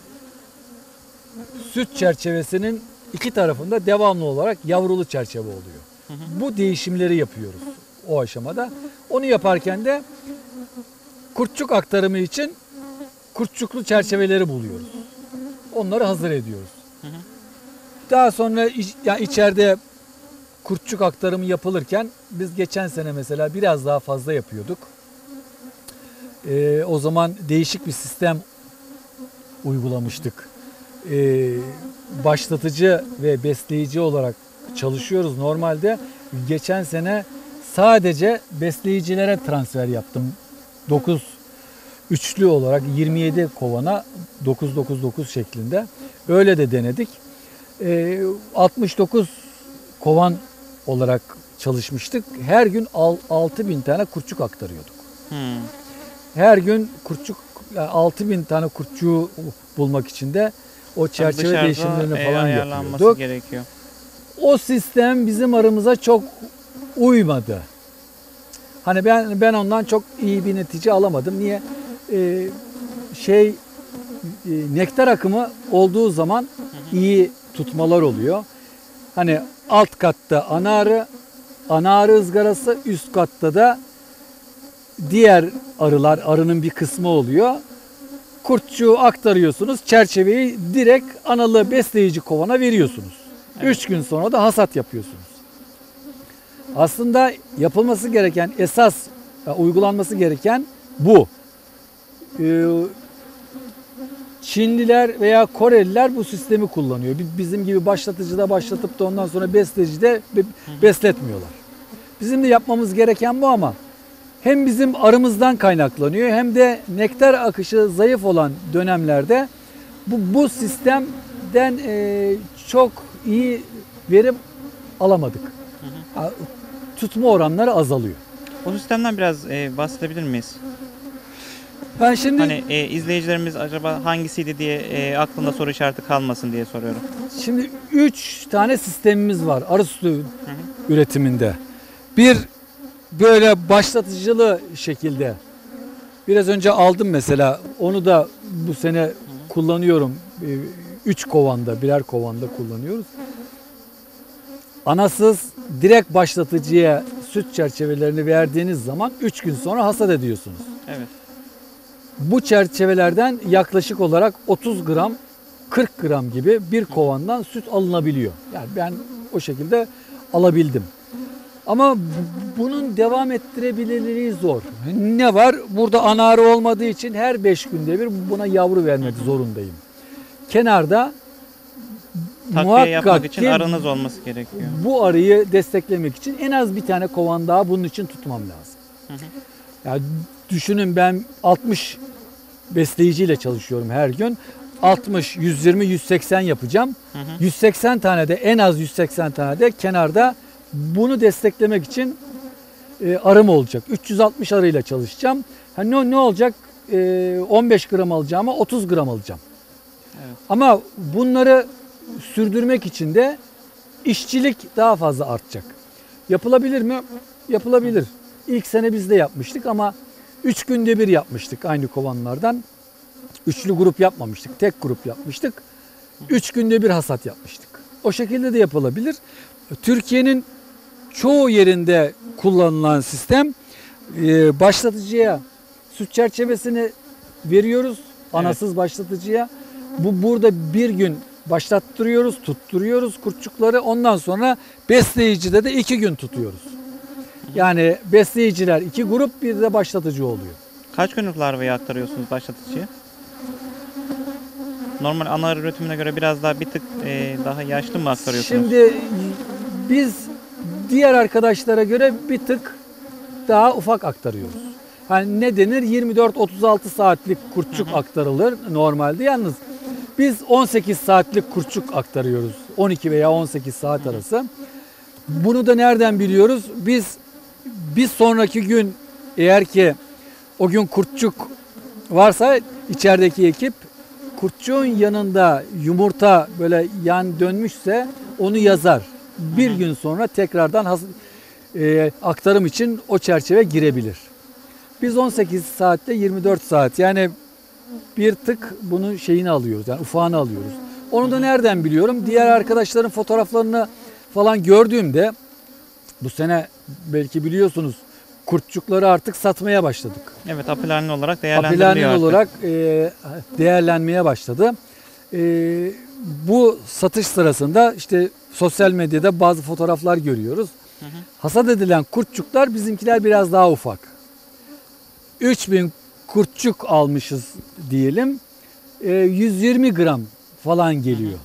süt çerçevesinin iki tarafında devamlı olarak yavrulu çerçeve oluyor. Hı hı. Bu değişimleri yapıyoruz o aşamada. Onu yaparken de kurtçuk aktarımı için kurtçuklu çerçeveleri buluyoruz. Onları hazır ediyoruz. Hı hı. Daha sonra iç, yani içeride kurtçuk aktarımı yapılırken biz geçen sene mesela biraz daha fazla yapıyorduk. Ee, o zaman değişik bir sistem uygulamıştık. Ee, başlatıcı ve besleyici olarak çalışıyoruz. Normalde geçen sene sadece besleyicilere transfer yaptım. dokuz üçlü olarak yirmi yedi kovana dokuz dokuz dokuz şeklinde. Öyle de denedik. Ee, altmış dokuz kovan olarak çalışmıştık. Her gün altı bin tane kurtçuk aktarıyorduk. Hmm. Her gün kurtçuk yani altı bin tane kurtçuğu bulmak için de o çerçeve Dışarıda, değişimlerini e, falan ayarlanması yapıyorduk. gerekiyor. O sistem bizim aramıza çok uymadı. Hani ben ben ondan çok iyi bir netice alamadım. Niye? Ee, şey e, nektar akımı olduğu zaman iyi tutmalar oluyor. Hani alt katta ana arı, ana arı ızgarası, üst katta da diğer arılar, arının bir kısmı oluyor. Kurtçuğu aktarıyorsunuz, çerçeveyi direkt analı besleyici kovana veriyorsunuz. Evet. Üç gün sonra da hasat yapıyorsunuz. Aslında yapılması gereken esas, uygulanması gereken bu. Ee, Çinliler veya Koreliler bu sistemi kullanıyor. Bi- Bizim gibi başlatıcıda başlatıp da ondan sonra besleyicide be- besletmiyorlar. Bizim de yapmamız gereken bu ama hem bizim arımızdan kaynaklanıyor hem de nektar akışı zayıf olan dönemlerde bu, bu sistemden e, çok iyi verim alamadık. A- Tutma oranları azalıyor. O sistemden biraz e, bahsedebilir miyiz? Ben şimdi Hani e, izleyicilerimiz acaba hangisiydi diye e, aklında soru işareti kalmasın diye soruyorum. Şimdi üç tane sistemimiz var arı sütü üretiminde. Bir böyle başlatıcılı şekilde. Biraz önce aldım mesela. Onu da bu sene kullanıyorum. Ee, Üç kovanda, birer kovanda kullanıyoruz. Anasız direkt başlatıcıya süt çerçevelerini verdiğiniz zaman üç gün sonra hasat ediyorsunuz. Evet. Bu çerçevelerden yaklaşık olarak otuz gram, kırk gram gibi bir kovandan süt alınabiliyor. Yani ben o şekilde alabildim. Ama bu- bunun devam ettirebilirliği zor. Ne var? Burada ana arı olmadığı için her beş günde bir buna yavru vermek zorundayım. Kenarda Takviye yapmak muhakkak için ki arınız olması gerekiyor. bu arıyı desteklemek için en az bir tane kovan daha bunun için tutmam lazım. Hı hı. Ya düşünün ben altmış besleyiciyle çalışıyorum her gün. altmış, yüz yirmi, yüz seksen yapacağım. Hı hı. yüz seksen tane de en az yüz seksen tane de kenarda bunu desteklemek için e, arım olacak. üç yüz altmış arıyla çalışacağım. Ha, ne, ne olacak? E, on beş gram alacağıma otuz gram alacağım. Evet. Ama bunları sürdürmek için de işçilik daha fazla artacak. Yapılabilir mi? Yapılabilir. İlk sene biz de yapmıştık ama üç günde bir yapmıştık aynı kovanlardan. Üçlü grup yapmamıştık. Tek grup yapmıştık. Üç günde bir hasat yapmıştık. O şekilde de yapılabilir. Türkiye'nin çoğu yerinde kullanılan sistem e, başlatıcıya süt çerçevesini veriyoruz. Anasız başlatıcıya. Bu burada bir gün başlattırıyoruz, tutturuyoruz kurtçukları. Ondan sonra besleyicide de iki gün tutuyoruz. Yani besleyiciler iki grup, bir de başlatıcı oluyor. Kaç günlük larvayı aktarıyorsunuz başlatıcıya? Normal ana arı üretimine göre biraz daha bir tık e, daha yaşlı mı aktarıyorsunuz? Şimdi biz diğer arkadaşlara göre bir tık daha ufak aktarıyoruz. Hani ne denir? yirmi dört otuz altı saatlik kurtçuk aktarılır normalde. Yalnız biz on sekiz saatlik kurtçuk aktarıyoruz. on iki veya on sekiz saat arası. Bunu da nereden biliyoruz? Biz bir sonraki gün eğer ki o gün kurtçuk varsa içerideki ekip kurtçuğun yanında yumurta böyle yan dönmüşse onu yazar. Bir gün sonra tekrardan has- e, aktarım için o çerçeve girebilir. Biz on sekiz saatte yirmi dört saat yani bir tık bunun şeyini alıyoruz yani ufağını alıyoruz. Onu da nereden biliyorum? Diğer arkadaşların fotoğraflarını falan gördüğümde bu sene belki biliyorsunuz kurtçukları artık satmaya başladık. Evet, apilanin olarak değerlendiriliyor Apilanin artık. olarak e, değerlenmeye başladı. E, bu satış sırasında işte sosyal medyada bazı fotoğraflar görüyoruz. Hı hı. Hasat edilen kurtçuklar bizimkiler biraz daha ufak. üç bin kurtçuk almışız diyelim. E, yüz yirmi gram falan geliyor.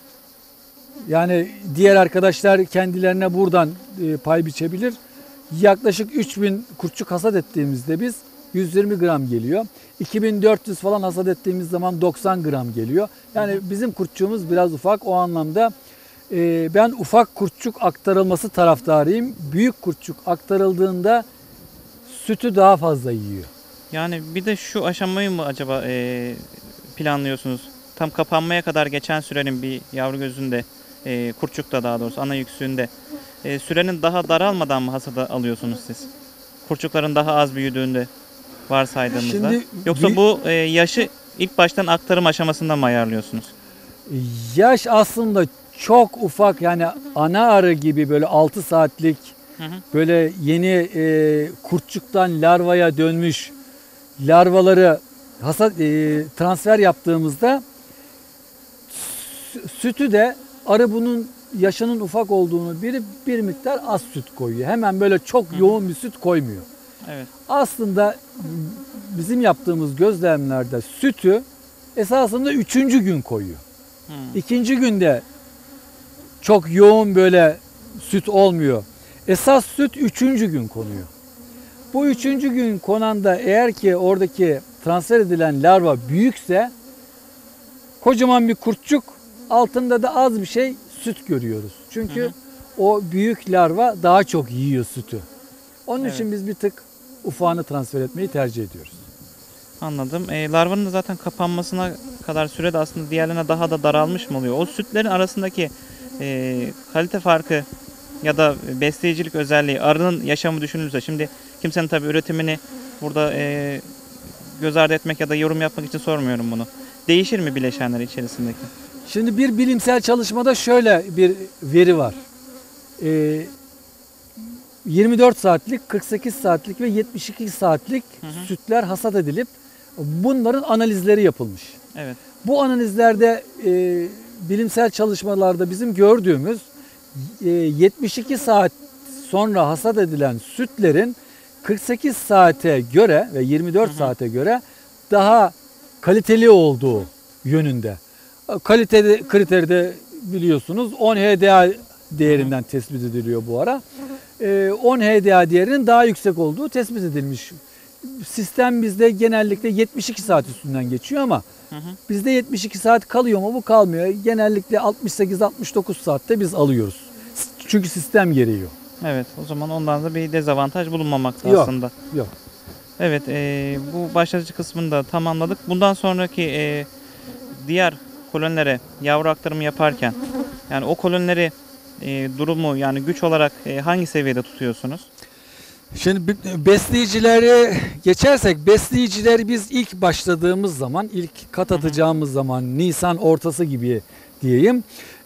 Yani diğer arkadaşlar kendilerine buradan e, pay biçebilir. Yaklaşık üç bin kurtçuk hasat ettiğimizde biz yüz yirmi gram geliyor. iki bin dört yüz falan hasat ettiğimiz zaman doksan gram geliyor. Yani bizim kurtçuğumuz biraz ufak o anlamda. e, ben ufak kurtçuk aktarılması taraftarıyım. Büyük kurtçuk aktarıldığında sütü daha fazla yiyor. Yani bir de şu aşamayı mı acaba e, planlıyorsunuz? Tam kapanmaya kadar geçen sürenin bir yavru gözünde, e, kurtçukta daha doğrusu ana yüksüğünde e, sürenin daha daralmadan mı hasada alıyorsunuz siz? Kurtçukların daha az büyüdüğünde varsaydığımızda. Şimdi Yoksa bir- bu e, yaşı ilk baştan aktarım aşamasından mı ayarlıyorsunuz? Yaş aslında çok ufak yani ana arı gibi böyle altı saatlik Hı hı. böyle yeni e, kurtçuktan larvaya dönmüş larvaları hasat e, transfer yaptığımızda sü- sütü de arı bunun yaşının ufak olduğunu bilip bir miktar az süt koyuyor. Hemen böyle çok yoğun bir süt koymuyor. Evet. Aslında bizim yaptığımız gözlemlerde sütü esasında üçüncü gün koyuyor. Hmm. İkinci günde çok yoğun böyle süt olmuyor. Esas süt üçüncü gün konuyor. Bu üçüncü gün konanda eğer ki oradaki transfer edilen larva büyükse kocaman bir kurtçuk, altında da az bir şey süt görüyoruz. Çünkü Hı hı. o büyük larva daha çok yiyor sütü. Onun Evet. için biz bir tık ufağını transfer etmeyi tercih ediyoruz. Anladım. E, larvanın da zaten kapanmasına kadar sürede aslında diğerlerine daha da daralmış mı oluyor? O sütlerin arasındaki e, kalite farkı ya da besleyicilik özelliği, arının yaşamı düşünülürse, şimdi kimsenin tabii üretimini burada e, göz ardı etmek ya da yorum yapmak için sormuyorum bunu. Değişir mi bileşenler içerisindeki? Şimdi bir bilimsel çalışmada şöyle bir veri var. Ee, yirmi dört saatlik, kırk sekiz saatlik ve yetmiş iki saatlik Hı hı. sütler hasat edilip bunların analizleri yapılmış. Evet. Bu analizlerde e, bilimsel çalışmalarda bizim gördüğümüz e, yetmiş iki saat sonra hasat edilen sütlerin kırk sekiz saate göre ve yirmi dört Hı hı. saate göre daha kaliteli olduğu yönünde. Kalite kriteri de biliyorsunuz on H D A değerinden tespit ediliyor bu ara. E, on H D A değerinin daha yüksek olduğu tespit edilmiş. Sistem bizde genellikle yetmiş iki saat üstünden geçiyor ama Hı hı. bizde yetmiş iki saat kalıyor mu? Bu kalmıyor. Genellikle altmış sekiz altmış dokuz saatte biz alıyoruz. Çünkü sistem gereği. Evet. O zaman ondan da bir dezavantaj bulunmamakta Yok. aslında. Yok. Evet. E, bu başlatıcı kısmını da tamamladık. Bundan sonraki e, diğer kolonilere yavru aktarımı yaparken, yani o kolonileri e, durumu, yani güç olarak e, hangi seviyede tutuyorsunuz? Şimdi besleyicileri geçersek, besleyicileri biz ilk başladığımız zaman, ilk kat atacağımız zaman Nisan ortası gibi diyeyim,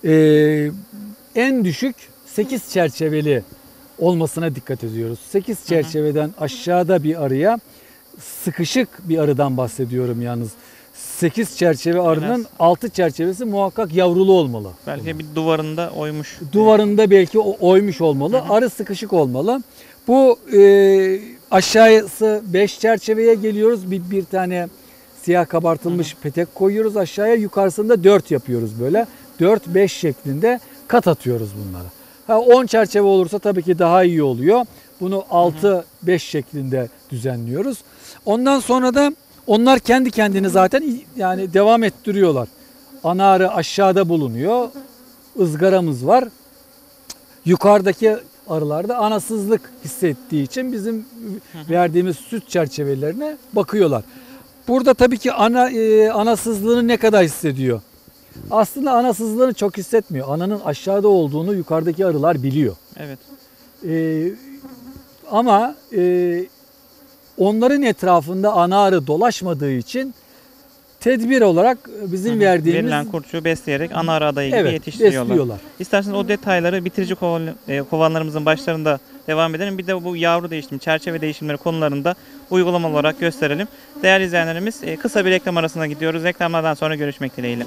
e, en düşük sekiz çerçeveli olmasına dikkat ediyoruz. sekiz çerçeveden aşağıda bir arıya, sıkışık bir arıdan bahsediyorum yalnız. sekiz çerçeve arının Evet. altı çerçevesi muhakkak yavrulu olmalı. Belki bir duvarında oymuş. Duvarında belki o- oymuş olmalı. Hı hı. Arı sıkışık olmalı. Bu e, aşağısı beş çerçeveye geliyoruz. Bir, bir tane siyah kabartılmış petek koyuyoruz aşağıya. Yukarısında dört yapıyoruz böyle. dört beş şeklinde kat atıyoruz bunlara. Ha, on çerçeve olursa tabii ki daha iyi oluyor. Bunu altı beş şeklinde düzenliyoruz. Ondan sonra da onlar kendi kendini zaten yani devam ettiriyorlar. Ana arı aşağıda bulunuyor. Izgaramız var. Yukarıdaki arılarda anasızlık hissettiği için bizim verdiğimiz süt çerçevelerine bakıyorlar. Burada tabii ki ana e, anasızlığını ne kadar hissediyor? Aslında anasızlığını çok hissetmiyor. Ananın aşağıda olduğunu yukarıdaki arılar biliyor. Evet. E, ama e, onların etrafında ana arı dolaşmadığı için tedbir olarak bizim Hı hı. verdiğimiz Verilen kurtçuğu besleyerek ana arı adayı gibi evet, yetiştiriyorlar. besliyorlar. İsterseniz o detayları bitirici kovan, e, kovanlarımızın başlarında devam edelim. Bir de bu yavru değişimi, çerçeve değişimleri konularında uygulama olarak gösterelim. Değerli izleyenlerimiz, e, kısa bir reklam arasına gidiyoruz. Reklamlardan sonra görüşmek dileğiyle.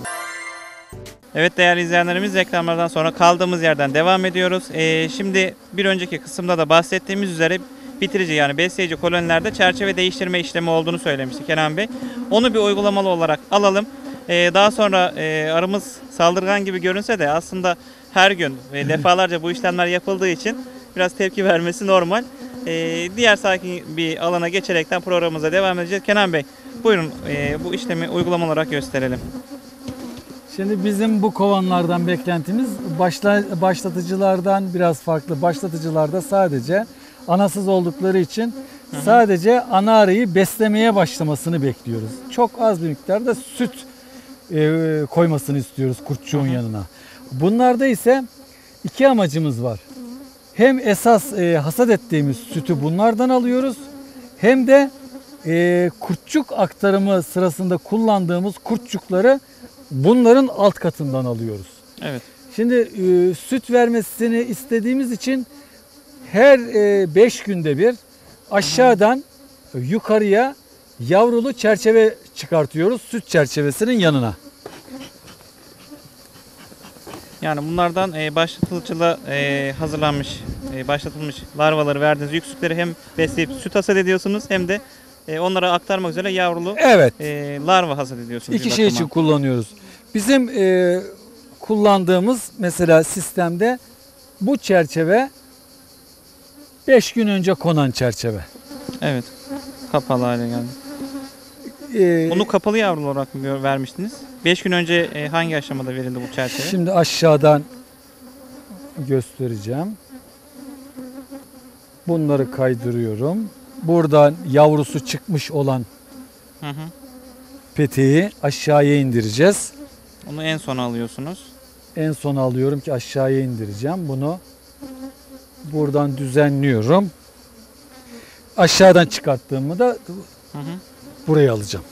Evet değerli izleyenlerimiz, reklamlardan sonra kaldığımız yerden devam ediyoruz. E, şimdi bir önceki kısımda da bahsettiğimiz üzere bitirici, yani besleyici kolonilerde çerçeve değiştirme işlemi olduğunu söylemişti Kenan Bey. Onu bir uygulamalı olarak alalım. Ee, daha sonra e, arımız saldırgan gibi görünse de aslında her gün ve defalarca bu işlemler yapıldığı için biraz tepki vermesi normal. Ee, diğer sakin bir alana geçerekten programımıza devam edeceğiz. Kenan Bey, buyurun e, bu işlemi uygulamalı olarak gösterelim. Şimdi bizim bu kovanlardan beklentimiz başla, başlatıcılardan biraz farklı. Başlatıcılarda sadece anasız oldukları için sadece ana arıyı beslemeye başlamasını bekliyoruz. Çok az bir miktarda süt e, koymasını istiyoruz kurtçuğun yanına. Bunlarda ise iki amacımız var. Hem esas e, hasat ettiğimiz sütü bunlardan alıyoruz, hem de e, kurtçuk aktarımı sırasında kullandığımız kurtçukları bunların alt katından alıyoruz. Evet. Şimdi e, süt vermesini istediğimiz için her beş günde bir aşağıdan yukarıya yavrulu çerçeve çıkartıyoruz süt çerçevesinin yanına. Yani bunlardan e, başlatıcıla e, hazırlanmış, e, başlatılmış larvaları verdiğiniz yüksükleri hem besleyip süt hasat ediyorsunuz, hem de e, onlara aktarmak üzere yavrulu Evet. e, larva hasat ediyorsunuz. İki bir şey bakıma. için kullanıyoruz. Bizim e, kullandığımız mesela sistemde bu çerçeve beş gün önce konan çerçeve. Evet. Kapalı hale geldi. E, Bunu kapalı yavru olarak mı vermiştiniz? beş gün önce e, hangi aşamada verildi bu çerçeve? Şimdi aşağıdan göstereceğim. Bunları kaydırıyorum. Buradan yavrusu çıkmış olan Hı hı. peteği aşağıya indireceğiz. Onu en sona alıyorsunuz. En son alıyorum ki aşağıya indireceğim. Bunu buradan düzenliyorum. Aşağıdan çıkarttığımı da Hı hı. buraya alacağım.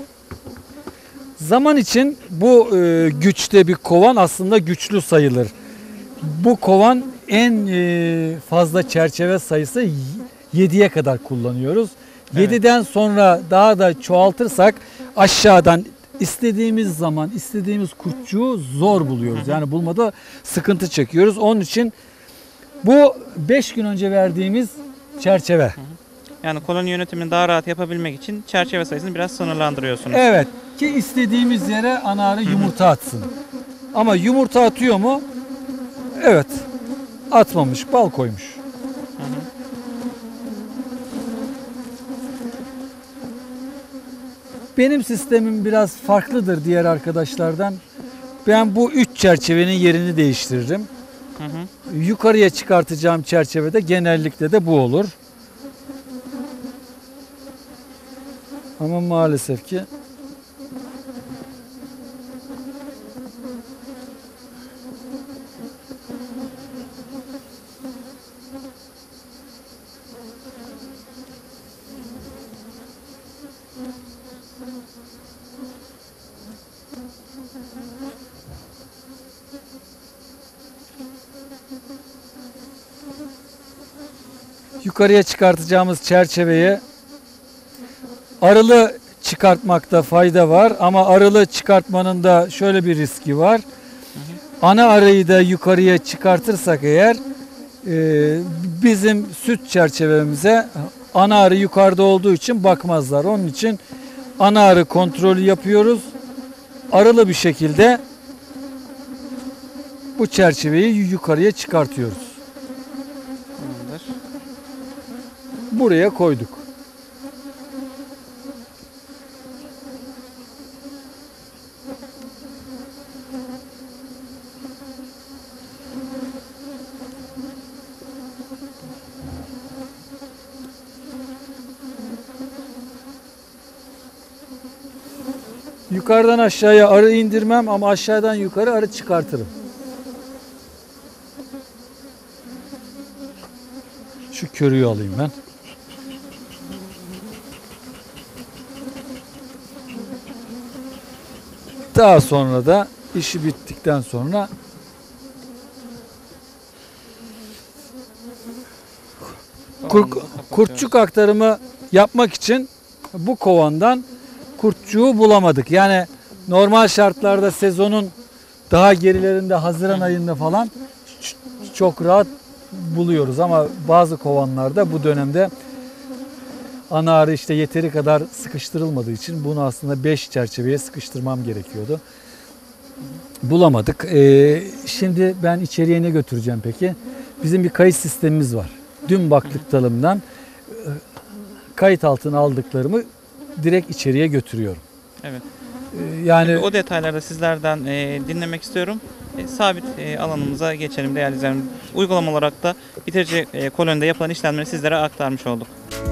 Zaman için bu e, güçte bir kovan aslında güçlü sayılır. Bu kovan en e, fazla çerçeve sayısı yediye kadar kullanıyoruz. Evet. yediden sonra daha da çoğaltırsak aşağıdan istediğimiz zaman istediğimiz kurtçuğu zor buluyoruz. Yani bulmada sıkıntı çekiyoruz. Onun için bu beş gün önce verdiğimiz çerçeve. Yani koloni yönetimini daha rahat yapabilmek için çerçeve sayısını biraz sınırlandırıyorsunuz. Evet, ki istediğimiz yere ana arı yumurta atsın. Ama yumurta atıyor mu? Evet. Atmamış, bal koymuş. Benim sistemim biraz farklıdır diğer arkadaşlardan. Ben bu üç çerçevenin yerini değiştiririm. Hı hı. Yukarıya çıkartacağım çerçevede genellikle de bu olur. Ama maalesef ki yukarıya çıkartacağımız çerçeveyi arılı çıkartmakta fayda var ama arılı çıkartmanın da şöyle bir riski var. Ana arıyı da yukarıya çıkartırsak eğer e, bizim süt çerçevemize ana arı yukarıda olduğu için bakmazlar. Onun için ana arı kontrolü yapıyoruz. Arılı bir şekilde bu çerçeveyi yukarıya çıkartıyoruz. Tamamdır. Buraya koyduk. Yukarıdan aşağıya arı indirmem ama aşağıdan yukarı arı çıkartırım. Şu körüğü alayım ben. Daha sonra da işi bittikten sonra kur, kurtçuk aktarımı yapmak için bu kovandan kurtçuğu bulamadık. Yani normal şartlarda sezonun daha gerilerinde Haziran ayında falan ç- çok rahat buluyoruz ama bazı kovanlarda bu dönemde ana arı işte yeteri kadar sıkıştırılmadığı için bunu aslında beş çerçeveye sıkıştırmam gerekiyordu. Bulamadık. Ee, şimdi ben içeriye ne götüreceğim peki? Bizim bir kayıt sistemimiz var. Dün baktıklarımdan e, kayıt altına aldıklarımı direkt içeriye götürüyorum. Evet. Ee, yani O detaylarda sizlerden e, dinlemek istiyorum. E, sabit e, alanımıza geçelim değerli izleyenler. Uygulama olarak da bitirici e, kolonide yapılan işlemleri sizlere aktarmış olduk.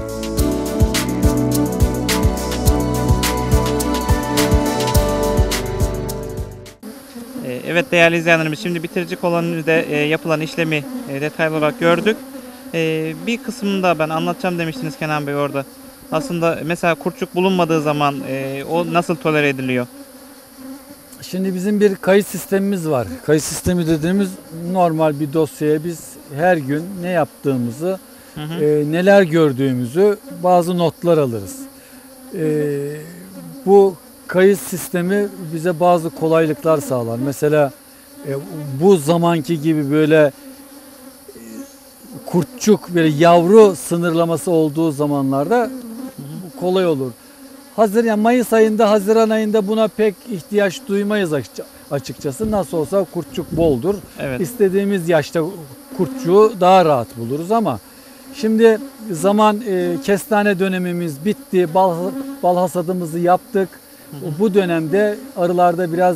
E, evet değerli izleyenlerimiz, şimdi bitirici kolonide e, yapılan işlemi e, detaylı olarak gördük. E, bir kısmını da ben anlatacağım demiştiniz Kenan Bey orada. Aslında mesela kurtçuk bulunmadığı zaman e, o nasıl tolere ediliyor? şimdi bizim bir kayıt sistemimiz var. Kayıt sistemi dediğimiz normal bir dosyaya biz her gün ne yaptığımızı, Hı hı. e, neler gördüğümüzü bazı notlar alırız. E, bu kayıt sistemi bize bazı kolaylıklar sağlar. Mesela e, bu zamanki gibi böyle e, kurtçuk böyle yavru sınırlaması olduğu zamanlarda kolay olur. Hazır yani Mayıs ayında, Haziran ayında buna pek ihtiyaç duymayız açıkçası. Nasıl olsa kurtçuk boldur. Evet. İstediğimiz yaşta kurtçuğu daha rahat buluruz ama şimdi zaman e, kestane dönemimiz bitti. Bal, bal hasadımızı yaptık. Hı hı. Bu dönemde arılarda biraz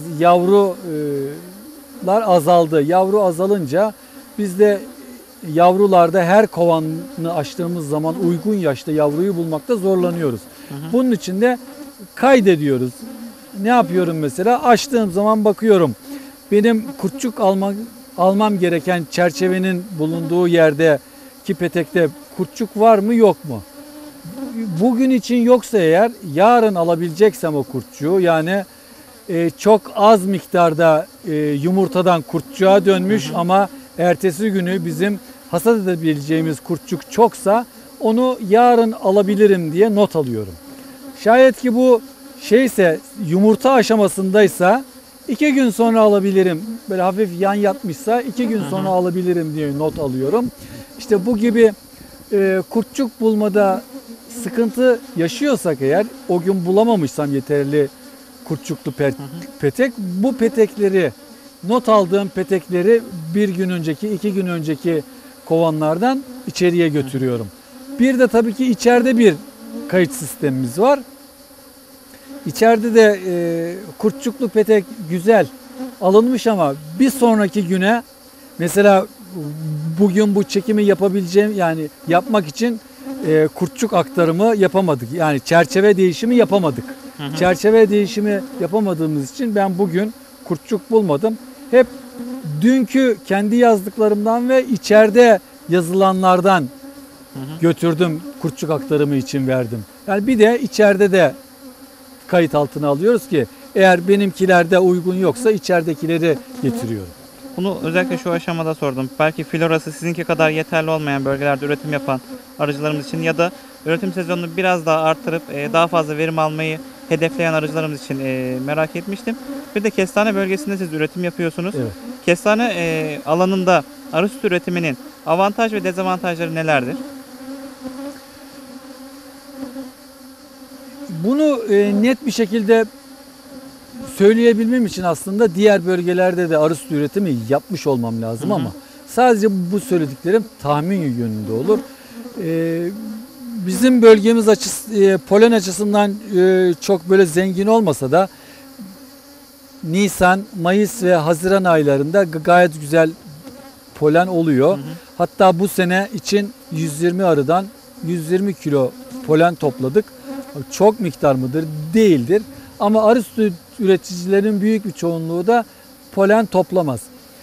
yavrular azaldı. Yavru azalınca biz de yavrularda her kovanı açtığımız zaman uygun yaşta yavruyu bulmakta zorlanıyoruz. Hı hı. Bunun için de kaydediyoruz. Ne yapıyorum mesela? Açtığım zaman bakıyorum. Benim kurtçuk alma, almam gereken çerçevenin bulunduğu yerde ki petekte kurtçuk var mı yok mu? Bugün için yoksa eğer yarın alabileceksem o kurtçuğu yani e, çok az miktarda e, yumurtadan kurtçuğa dönmüş hı hı. ama ertesi günü bizim hasat edebileceğimiz kurtçuk çoksa onu yarın alabilirim diye not alıyorum. Şayet ki bu şeyse yumurta aşamasındaysa iki gün sonra alabilirim. Böyle hafif yan yatmışsa iki gün sonra alabilirim diye not alıyorum. İşte bu gibi e, kurtçuk bulmada sıkıntı yaşıyorsak eğer o gün bulamamışsam yeterli kurtçuklu pet, petek bu petekleri not aldığım petekleri bir gün önceki iki gün önceki kovanlardan içeriye götürüyorum. Bir de tabii ki içeride bir kayıt sistemimiz var. İçeride de e, kurtçuklu petek güzel alınmış ama bir sonraki güne mesela bugün bu çekimi yapabileceğim yani yapmak için e, kurtçuk aktarımı yapamadık. Yani çerçeve değişimi yapamadık. Hı hı. Çerçeve değişimi yapamadığımız için ben bugün kurtçuk bulmadım. Hep dünkü kendi yazdıklarımdan ve içeride yazılanlardan hı hı. götürdüm kurtçuk aktarımı için verdim. Yani bir de içeride de kayıt altına alıyoruz ki eğer benimkilerde uygun yoksa içeridekileri getiriyorum. Bunu özellikle şu aşamada sordum. Belki florası sizinki kadar yeterli olmayan bölgelerde üretim yapan arıcılarımız için ya da üretim sezonunu biraz daha arttırıp daha fazla verim almayı hedefleyen arıcılarımız için merak etmiştim. Bir de kestane bölgesinde siz üretim yapıyorsunuz. Evet. Kestane alanında arı sütü üretiminin avantaj ve dezavantajları nelerdir? Bunu net bir şekilde söyleyebilmem için aslında diğer bölgelerde de arı sütü üretimi yapmış olmam lazım hı hı. ama sadece bu söylediklerim tahmin yönünde olur. Ee, bizim bölgemiz açısı, e, polen açısından e, çok böyle zengin olmasa da Nisan, Mayıs ve Haziran aylarında gayet güzel polen oluyor. Hı hı. Hatta bu sene için yüz yirmi arıdan yüz yirmi kilo polen topladık. Çok miktar mıdır? Değildir. Ama arı sütü üreticilerin büyük bir çoğunluğu da polen toplamaz.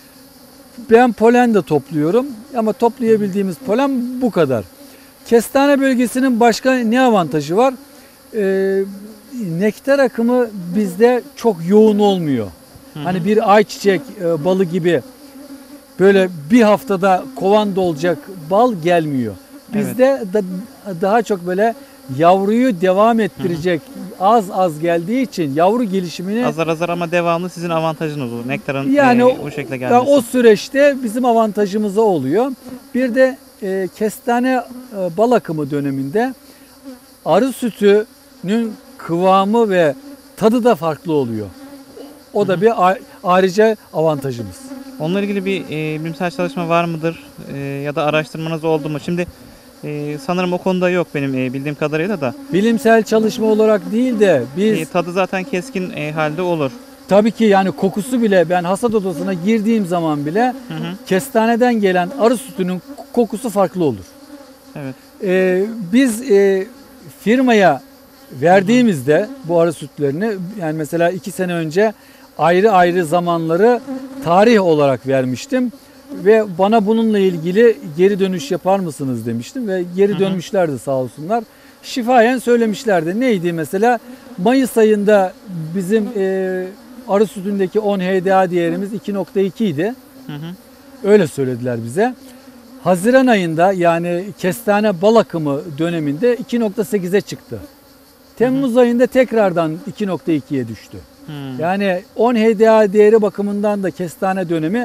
Ben polen de topluyorum ama toplayabildiğimiz polen bu kadar. Kestane bölgesinin başka ne avantajı var? Ee, nektar akımı bizde çok yoğun olmuyor. Hı hı. Hani bir ayçiçek e, balı gibi böyle bir haftada kovan dolacak bal gelmiyor. Bizde evet. da, daha çok böyle yavruyu devam ettirecek hı hı. az az geldiği için yavru gelişimini azar azar ama devamlı sizin avantajınız olur. Nektarın yani e, bu şekilde gelmesi. O süreçte bizim avantajımıza oluyor. Bir de e, kestane e, bal akımı döneminde arı sütünün kıvamı ve tadı da farklı oluyor. O da hı hı. bir ayrıca avantajımız. Onunla ilgili bir e, bilimsel çalışma var mıdır e, ya da araştırmanız oldu mu? Şimdi Ee, sanırım o konuda yok benim e, bildiğim kadarıyla da. Bilimsel çalışma olarak değil de biz... E, tadı zaten keskin e, halde olur. Tabii ki yani kokusu bile ben hasat odasına girdiğim zaman bile hı hı. kestaneden gelen arı sütünün kokusu farklı olur. Evet. Ee, biz e, firmaya verdiğimizde hı hı. bu arı sütlerini yani mesela iki sene önce ayrı ayrı zamanları tarih olarak vermiştim. Ve bana bununla ilgili geri dönüş yapar mısınız demiştim ve geri dönmüşlerdi sağ olsunlar. Şifayen söylemişlerdi. Neydi mesela? Mayıs ayında bizim e, arı sütündeki on H D A değerimiz iki nokta iki idi. Hı hı. Öyle söylediler bize. Haziran ayında yani kestane bal akımı döneminde iki nokta sekize çıktı. Temmuz hı hı. ayında tekrardan iki nokta ikiye düştü. Hı. Yani on H D A değeri bakımından da kestane dönemi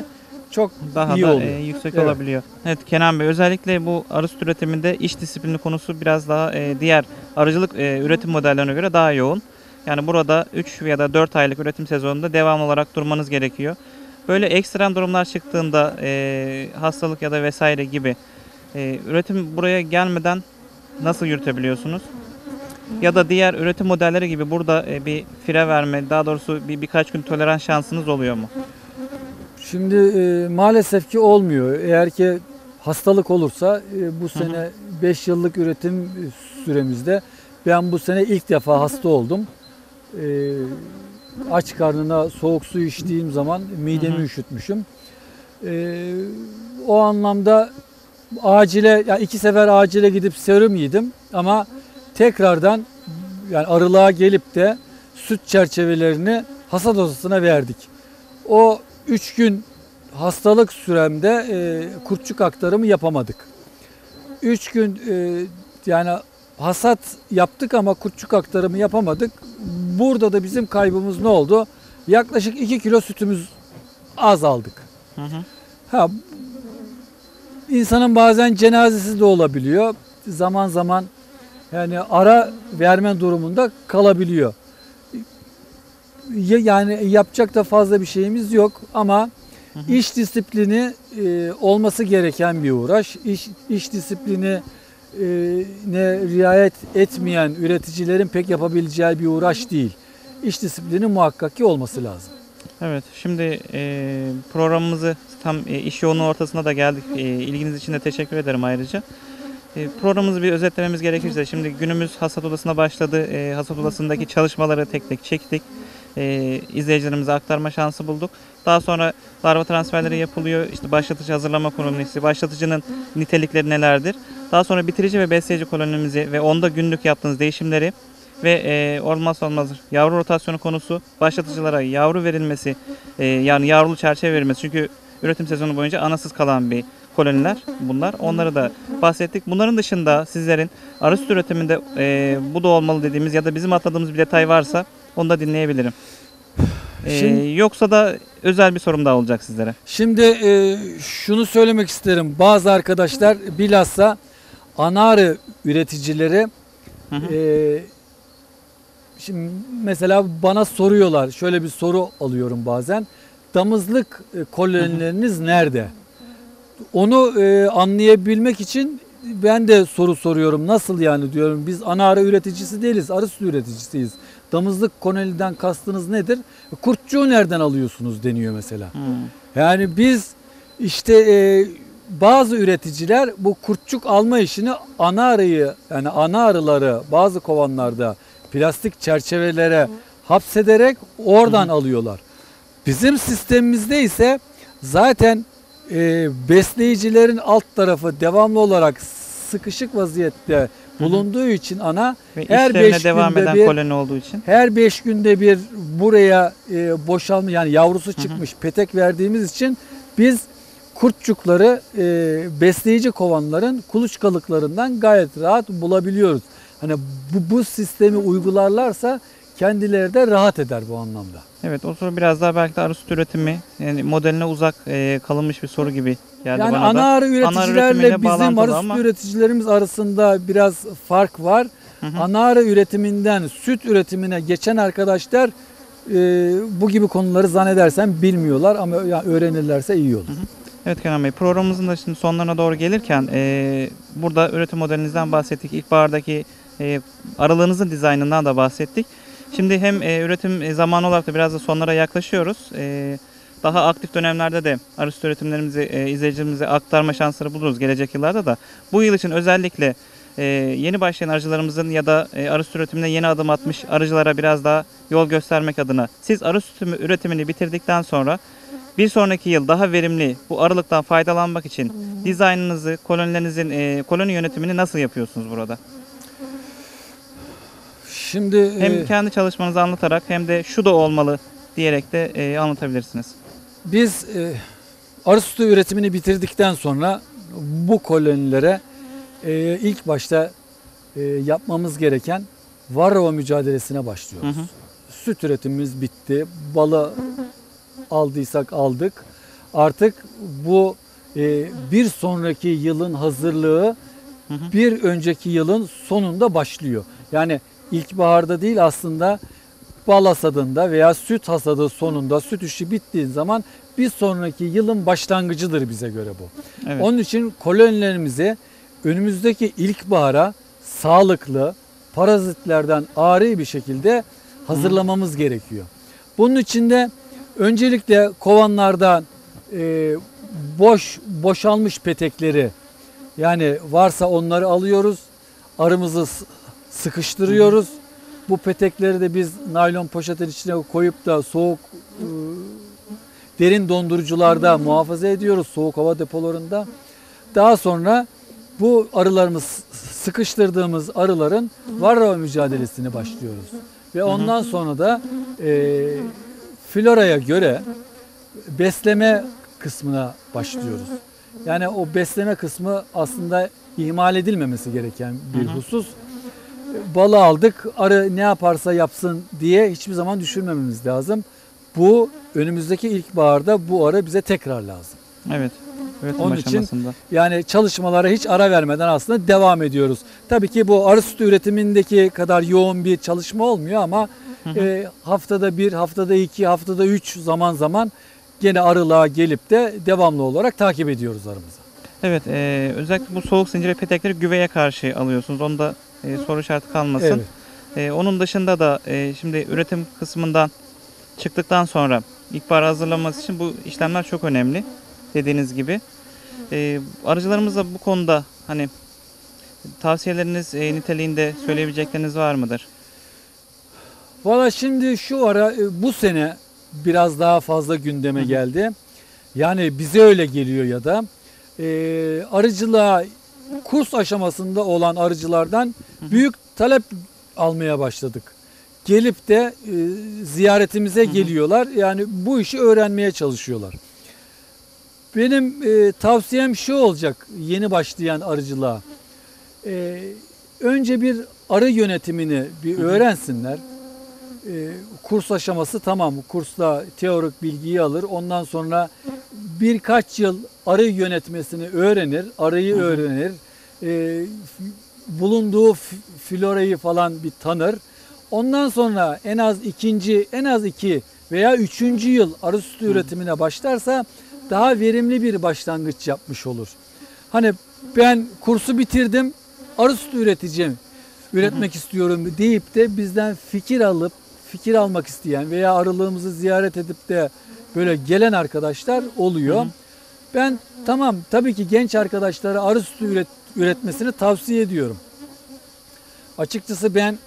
çok Daha iyi da oluyor. e, yüksek Evet. olabiliyor. Evet Kenan Bey, özellikle bu arı süt üretiminde iş disiplini konusu biraz daha e, diğer arıcılık e, üretim modellerine göre daha yoğun. Yani burada üç ya da dört aylık üretim sezonunda devamlı olarak durmanız gerekiyor. Böyle ekstrem durumlar çıktığında e, hastalık ya da vesaire gibi e, üretim buraya gelmeden nasıl yürütebiliyorsunuz? Ya da diğer üretim modelleri gibi burada e, bir fire verme, daha doğrusu bir birkaç gün tolerans şansınız oluyor mu? Şimdi e, maalesef ki olmuyor. Eğer ki hastalık olursa e, bu sene beş yıllık üretim süremizde ben bu sene ilk defa hasta oldum. E, aç karnına soğuk su içtiğim zaman midemi Hı hı. üşütmüşüm. E, o anlamda acile, ya iki sefer acile gidip serum yedim ama tekrardan yani arılığa gelip de süt çerçevelerini hasat odasına verdik. O üç gün hastalık süremde e, kurtçuk aktarımı yapamadık. üç gün e, yani hasat yaptık ama kurtçuk aktarımı yapamadık. Burada da bizim kaybımız ne oldu? Yaklaşık iki kilo sütümüz az aldık. Hı hı. Ha, insanın bazen cenazesi de olabiliyor. Zaman zaman yani ara verme durumunda kalabiliyor. Ya- Yani yapacak da fazla bir şeyimiz yok ama iş disiplini e, olması gereken bir uğraş. İş, iş disiplini e, ne riayet etmeyen üreticilerin pek yapabileceği bir uğraş değil. İş disiplini muhakkak ki olması lazım. Evet, şimdi e, programımızı tam e, iş yoğunluğu ortasına da geldik. E, ilginiz için de teşekkür ederim ayrıca. E, programımızı bir özetlememiz gerekirse, şimdi günümüz hasat odasına başladı. E, hasat odasındaki çalışmaları tek tek çektik. E, izleyicilerimize aktarma şansı bulduk. Daha sonra larva transferleri yapılıyor. İşte başlatıcı hazırlama kolonisi, başlatıcının nitelikleri nelerdir? Daha sonra bitirici ve besleyici kolonimizi ve onda günlük yaptığınız değişimleri ve e, olmazsa olmaz yavru rotasyonu konusu, başlatıcılara yavru verilmesi, e, yani yavrulu çerçeve verilmesi. Çünkü üretim sezonu boyunca anasız kalan bir koloniler bunlar. Onları da bahsettik. Bunların dışında sizlerin arı süt üretiminde e, bu da olmalı dediğimiz ya da bizim atladığımız bir detay varsa onu da dinleyebilirim. E, Şimdi- yoksa da özel bir sorum daha olacak sizlere. Şimdi e, şunu söylemek isterim. Bazı arkadaşlar bilhassa ana arı üreticileri Hı hı. e, şimdi mesela bana soruyorlar. Şöyle bir soru alıyorum bazen. Damızlık e, kolonileriniz nerede? Onu e, anlayabilmek için ben de soru soruyorum. Nasıl yani diyorum. Biz ana arı üreticisi değiliz. Arı sütü üreticisiyiz. Damızlık koloniden kastınız nedir? Kurtçuğu nereden alıyorsunuz deniyor mesela. Hmm. Yani biz işte e, bazı üreticiler bu kurtçuk alma işini ana arıyı yani ana arıları bazı kovanlarda plastik çerçevelere hapsederek oradan alıyorlar. Bizim sistemimizde ise zaten e, besleyicilerin alt tarafı devamlı olarak sıkışık vaziyette bulunduğu için ana Ve her işlerine beş devam günde eden bir koloni olduğu için. her beş günde bir buraya e, boşalma yani yavrusu çıkmış petek verdiğimiz için biz kurtçukları e, besleyici kovanların kuluçkalıklarından gayet rahat bulabiliyoruz. Hani bu, bu sistemi uygularlarsa kendileri de rahat eder bu anlamda. Evet, o soru biraz daha belki de arı süt üretimi yani modeline uzak e, kalınmış bir soru gibi geldi Yani bana ana da. arı üreticilerle üretimiyle bizim bağlantılı arı süt ama- üreticilerimiz arasında biraz fark var. Hı hı. Ana arı üretiminden süt üretimine geçen arkadaşlar e, bu gibi konuları zannedersem bilmiyorlar ama yani öğrenirlerse iyi olur. Evet Kenan Bey, programımızın da şimdi sonlarına doğru gelirken e, burada üretim modelinizden bahsettik. İlkbahardaki e, aralığınızın dizaynından da bahsettik. Şimdi hem e, üretim e, zamanı olarak da biraz da sonlara yaklaşıyoruz. E, daha aktif dönemlerde de arı süt üretimlerimizi e, izleyicilerimize aktarma şansları buluruz gelecek yıllarda da. Bu yıl için özellikle e, yeni başlayan arıcılarımızın ya da e, arı süt üretimine yeni adım atmış arıcılara biraz daha yol göstermek adına siz arı süt üretimini bitirdikten sonra bir sonraki yıl daha verimli bu arılıktan faydalanmak için dizaynınızı, kolonilerinizin e, koloni yönetimini nasıl yapıyorsunuz burada? Şimdi Hem e, kendi çalışmanızı anlatarak hem de şu da olmalı diyerek de e, anlatabilirsiniz. biz e, arı sütü üretimini bitirdikten sonra bu kolonilere e, ilk başta e, yapmamız gereken varroa mücadelesine başlıyoruz. Hı hı. Süt üretimimiz bitti. Balı aldıysak aldık. artık bu e, bir sonraki yılın hazırlığı bir önceki yılın sonunda başlıyor. Yani ilkbaharda değil, aslında bal hasadında veya süt hasadı sonunda, süt işi bittiği zaman bir sonraki yılın başlangıcıdır bize göre bu. Evet. Onun için kolonilerimizi önümüzdeki ilkbahara sağlıklı, parazitlerden ari bir şekilde hazırlamamız gerekiyor. Bunun için de öncelikle kovanlardan e, boş boşalmış petekleri, yani varsa onları alıyoruz, arımızı s- sıkıştırıyoruz. Bu petekleri de biz naylon poşetin içine koyup da soğuk e, derin dondurucularda muhafaza ediyoruz, soğuk hava depolarında. Daha sonra bu arılarımız, sıkıştırdığımız arıların varroa mücadelesini başlıyoruz. Ve ondan sonra da e, floraya göre besleme kısmına başlıyoruz. Yani o besleme kısmı aslında ihmal edilmemesi gereken bir husus. Balı aldık, arı ne yaparsa yapsın diye hiçbir zaman düşünmememiz lazım. Bu önümüzdeki ilkbaharda bu arı bize tekrar lazım. Evet. Üretim Onun için aşamasında. yani çalışmalara hiç ara vermeden aslında devam ediyoruz. Tabii ki bu arı sütü üretimindeki kadar yoğun bir çalışma olmuyor ama e, haftada bir, haftada iki, haftada üç zaman zaman gene arılığa gelip de devamlı olarak takip ediyoruz arımızı. Evet, e, özellikle bu soğuk zincir ve petekleri güveye karşı alıyorsunuz. Onu da e, soru işareti kalmasın. Evet. E, onun dışında da e, şimdi üretim kısmından çıktıktan sonra ilkbahar hazırlanması için bu işlemler çok önemli. Dediğiniz gibi. E, arıcılarımız da bu konuda hani tavsiyeleriniz e, niteliğinde söyleyebilecekleriniz var mıdır? Valla şimdi şu ara e, bu sene biraz daha fazla gündeme geldi. Yani bize öyle geliyor ya da e, arıcılığa kurs aşamasında olan arıcılardan büyük talep almaya başladık. Gelip de e, ziyaretimize geliyorlar. Yani bu işi öğrenmeye çalışıyorlar. Benim e, tavsiyem şu olacak yeni başlayan arıcılığa. E, önce bir arı yönetimini bir öğrensinler. E, kurs aşaması tamam. Kursta teorik bilgiyi alır. Ondan sonra birkaç yıl arı yönetmesini öğrenir. Arıyı öğrenir. E, bulunduğu f- florayı falan bir tanır. Ondan sonra en az ikinci, en az iki veya üçüncü yıl arı sütü üretimine başlarsa daha verimli bir başlangıç yapmış olur. Hani ben kursu bitirdim, arı sütü üreteceğim, üretmek istiyorum deyip de bizden fikir alıp, fikir almak isteyen veya arılığımızı ziyaret edip de böyle gelen arkadaşlar oluyor. Hı hı. Ben tamam tabii ki genç arkadaşlara arı sütü üret, üretmesini tavsiye ediyorum. Açıkçası ben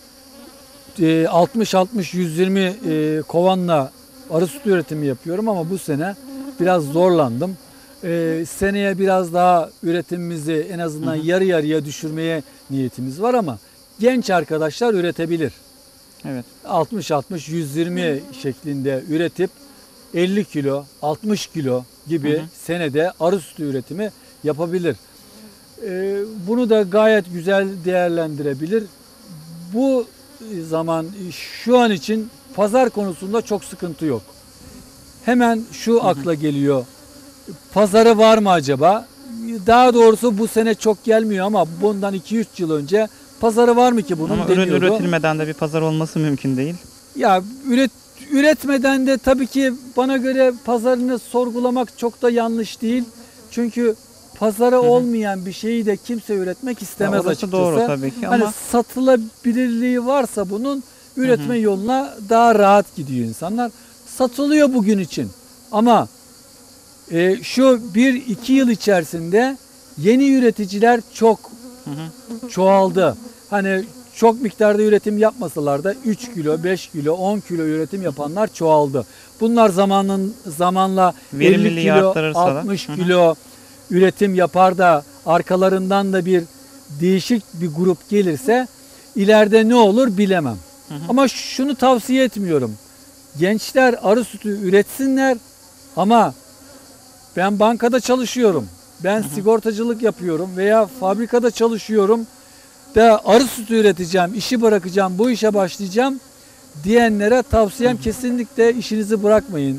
altmış altmış yüz yirmi kovanla arı sütü üretimi yapıyorum ama bu sene biraz zorlandım. Ee, seneye biraz daha üretimimizi en azından hı hı. yarı yarıya düşürmeye niyetimiz var ama genç arkadaşlar üretebilir. Evet. altmış altmış yüz yirmi şeklinde üretip elli kilo, altmış kilo gibi hı hı. senede arı sütü üretimi yapabilir. Ee, bunu da gayet güzel değerlendirebilir. Bu zaman şu an için pazar konusunda çok sıkıntı yok. Hemen şu akla geliyor. Pazarı var mı acaba? Daha doğrusu bu sene çok gelmiyor ama bundan iki üç yıl önce pazarı var mı ki bunun ama deniyordu. Ama üretilmeden de bir pazar olması mümkün değil. Ya üret, üretmeden de tabii ki bana göre pazarını sorgulamak çok da yanlış değil. Çünkü pazarı hı hı. olmayan bir şeyi de kimse üretmek istemez ya açıkçası. Doğru tabii ki hani ama satılabilirliği varsa bunun üretme hı hı. yoluna daha rahat gidiyor insanlar. Satılıyor bugün için ama e, şu bir iki yıl içerisinde yeni üreticiler çok hı hı. çoğaldı. Hani çok miktarda üretim yapmasalar da üç kilo, beş kilo, on kilo üretim yapanlar çoğaldı. Bunlar zamanın zamanla elli kilo, altmış kilo üretim yapar da arkalarından da bir değişik bir grup gelirse ileride ne olur bilemem. Hı hı. Ama şunu tavsiye etmiyorum. Gençler arı sütü üretsinler ama ben bankada çalışıyorum. Ben hı hı. sigortacılık yapıyorum veya fabrikada çalışıyorum da arı sütü üreteceğim, işi bırakacağım, bu işe başlayacağım diyenlere tavsiyem hı hı. kesinlikle işinizi bırakmayın.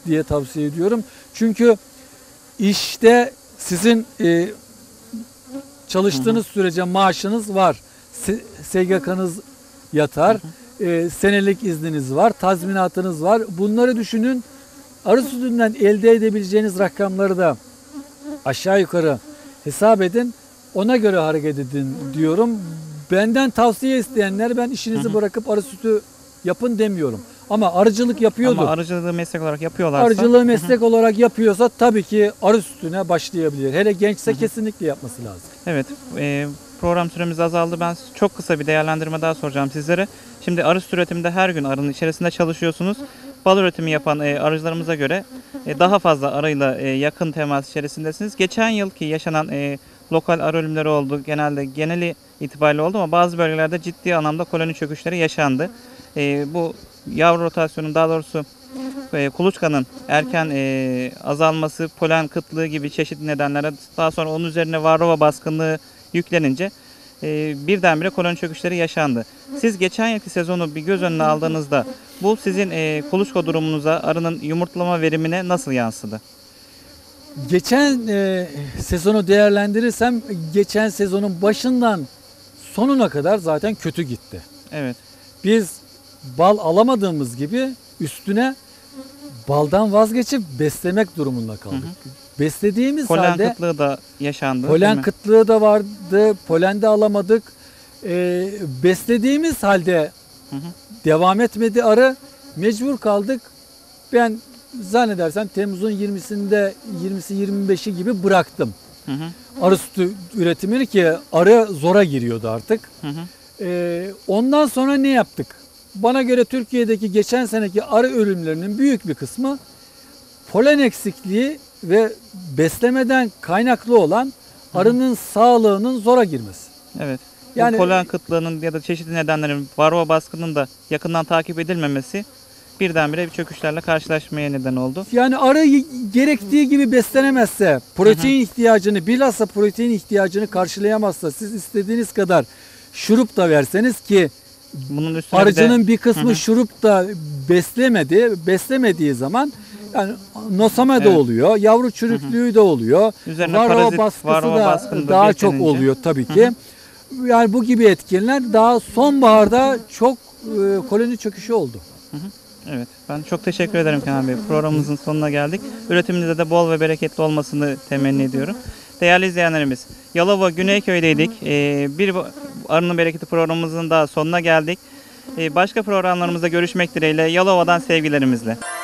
diye tavsiye ediyorum. Çünkü işte sizin e, çalıştığınız sürece maaşınız var. S G K'nız yatar. E, senelik izniniz var. Tazminatınız var. Bunları düşünün. Arı sütünden elde edebileceğiniz rakamları da aşağı yukarı hesap edin. Ona göre hareket edin diyorum. Benden tavsiye isteyenler, ben işinizi hı hı. bırakıp arı sütü yapın demiyorum. Ama arıcılık yapıyordur. Ama arıcılığı meslek olarak yapıyorlarsa. Arıcılığı meslek hı hı. olarak yapıyorsa tabii ki arı sütüne başlayabilir. Hele gençse hı hı. kesinlikle yapması lazım. Evet. E, program süremiz azaldı. Ben çok kısa bir değerlendirme daha soracağım sizlere. Şimdi arı sütü üretiminde her gün arının içerisinde çalışıyorsunuz. Bal üretimi yapan e, arıcılarımıza göre e, daha fazla arıyla e, yakın temas içerisindesiniz. Geçen yılki yaşanan e, lokal arı ölümleri oldu. Genelde geneli itibariyle oldu ama bazı bölgelerde ciddi anlamda koloni çöküşleri yaşandı. E, bu yavru rotasyonun, daha doğrusu e, kuluçkanın erken e, azalması, polen kıtlığı gibi çeşitli nedenlere, daha sonra onun üzerine varroa baskınlığı yüklenince e, birdenbire koloni çöküşleri yaşandı. Siz geçen yılki sezonu bir göz önüne aldığınızda bu sizin e, kuluçka durumunuza, arının yumurtlama verimine nasıl yansıdı? Geçen e, sezonu değerlendirirsem geçen sezonun başından sonuna kadar zaten kötü gitti. Evet. Biz bal alamadığımız gibi üstüne baldan vazgeçip beslemek durumunda kaldık. Hı hı. Beslediğimiz polen halde polen kıtlığı da yaşandı. Polen kıtlığı da vardı. Polen de alamadık. E, beslediğimiz halde hı hı. devam etmedi arı. Mecbur kaldık. Ben zannedersem Temmuz'un yirmisinde yirmisi yirmi beşi gibi bıraktım. Hı hı. Arı sütü üretimini, ki arı zora giriyordu artık. Hı hı. Ee, ondan sonra ne yaptık? Bana göre Türkiye'deki geçen seneki arı ölümlerinin büyük bir kısmı polen eksikliği ve beslemeden kaynaklı olan arının sağlığının zora girmesi. Evet. Yani, bu polen kıtlığının ya da çeşitli nedenlerin, varroa baskının da yakından takip edilmemesi birdenbire bir çöküşlerle karşılaşmaya neden oldu. Yani arı gerektiği gibi beslenemezse, protein hı hı. ihtiyacını, bilhassa protein ihtiyacını karşılayamazsa, siz istediğiniz kadar şurup da verseniz, ki bunun arıcının bir, de, bir kısmı hı hı. şurup da beslemedi, beslemediği zaman yani nosame de evet. oluyor, yavru çürüklüğü hı hı. de oluyor, varroa baskısı da daha çok eklenince. oluyor tabii ki. Hı hı. Yani bu gibi etkenler daha sonbaharda çok e, koloni çöküşü oldu. Hı hı. Evet, ben çok teşekkür ederim Kenan Bey. Programımızın sonuna geldik. Üretiminizde de bol ve bereketli olmasını temenni ediyorum. Değerli izleyenlerimiz, Yalova Güneyköy'deydik. Ee, bir Arının Bereketi programımızın da sonuna geldik. Ee, başka programlarımızda görüşmek dileğiyle, Yalova'dan sevgilerimizle.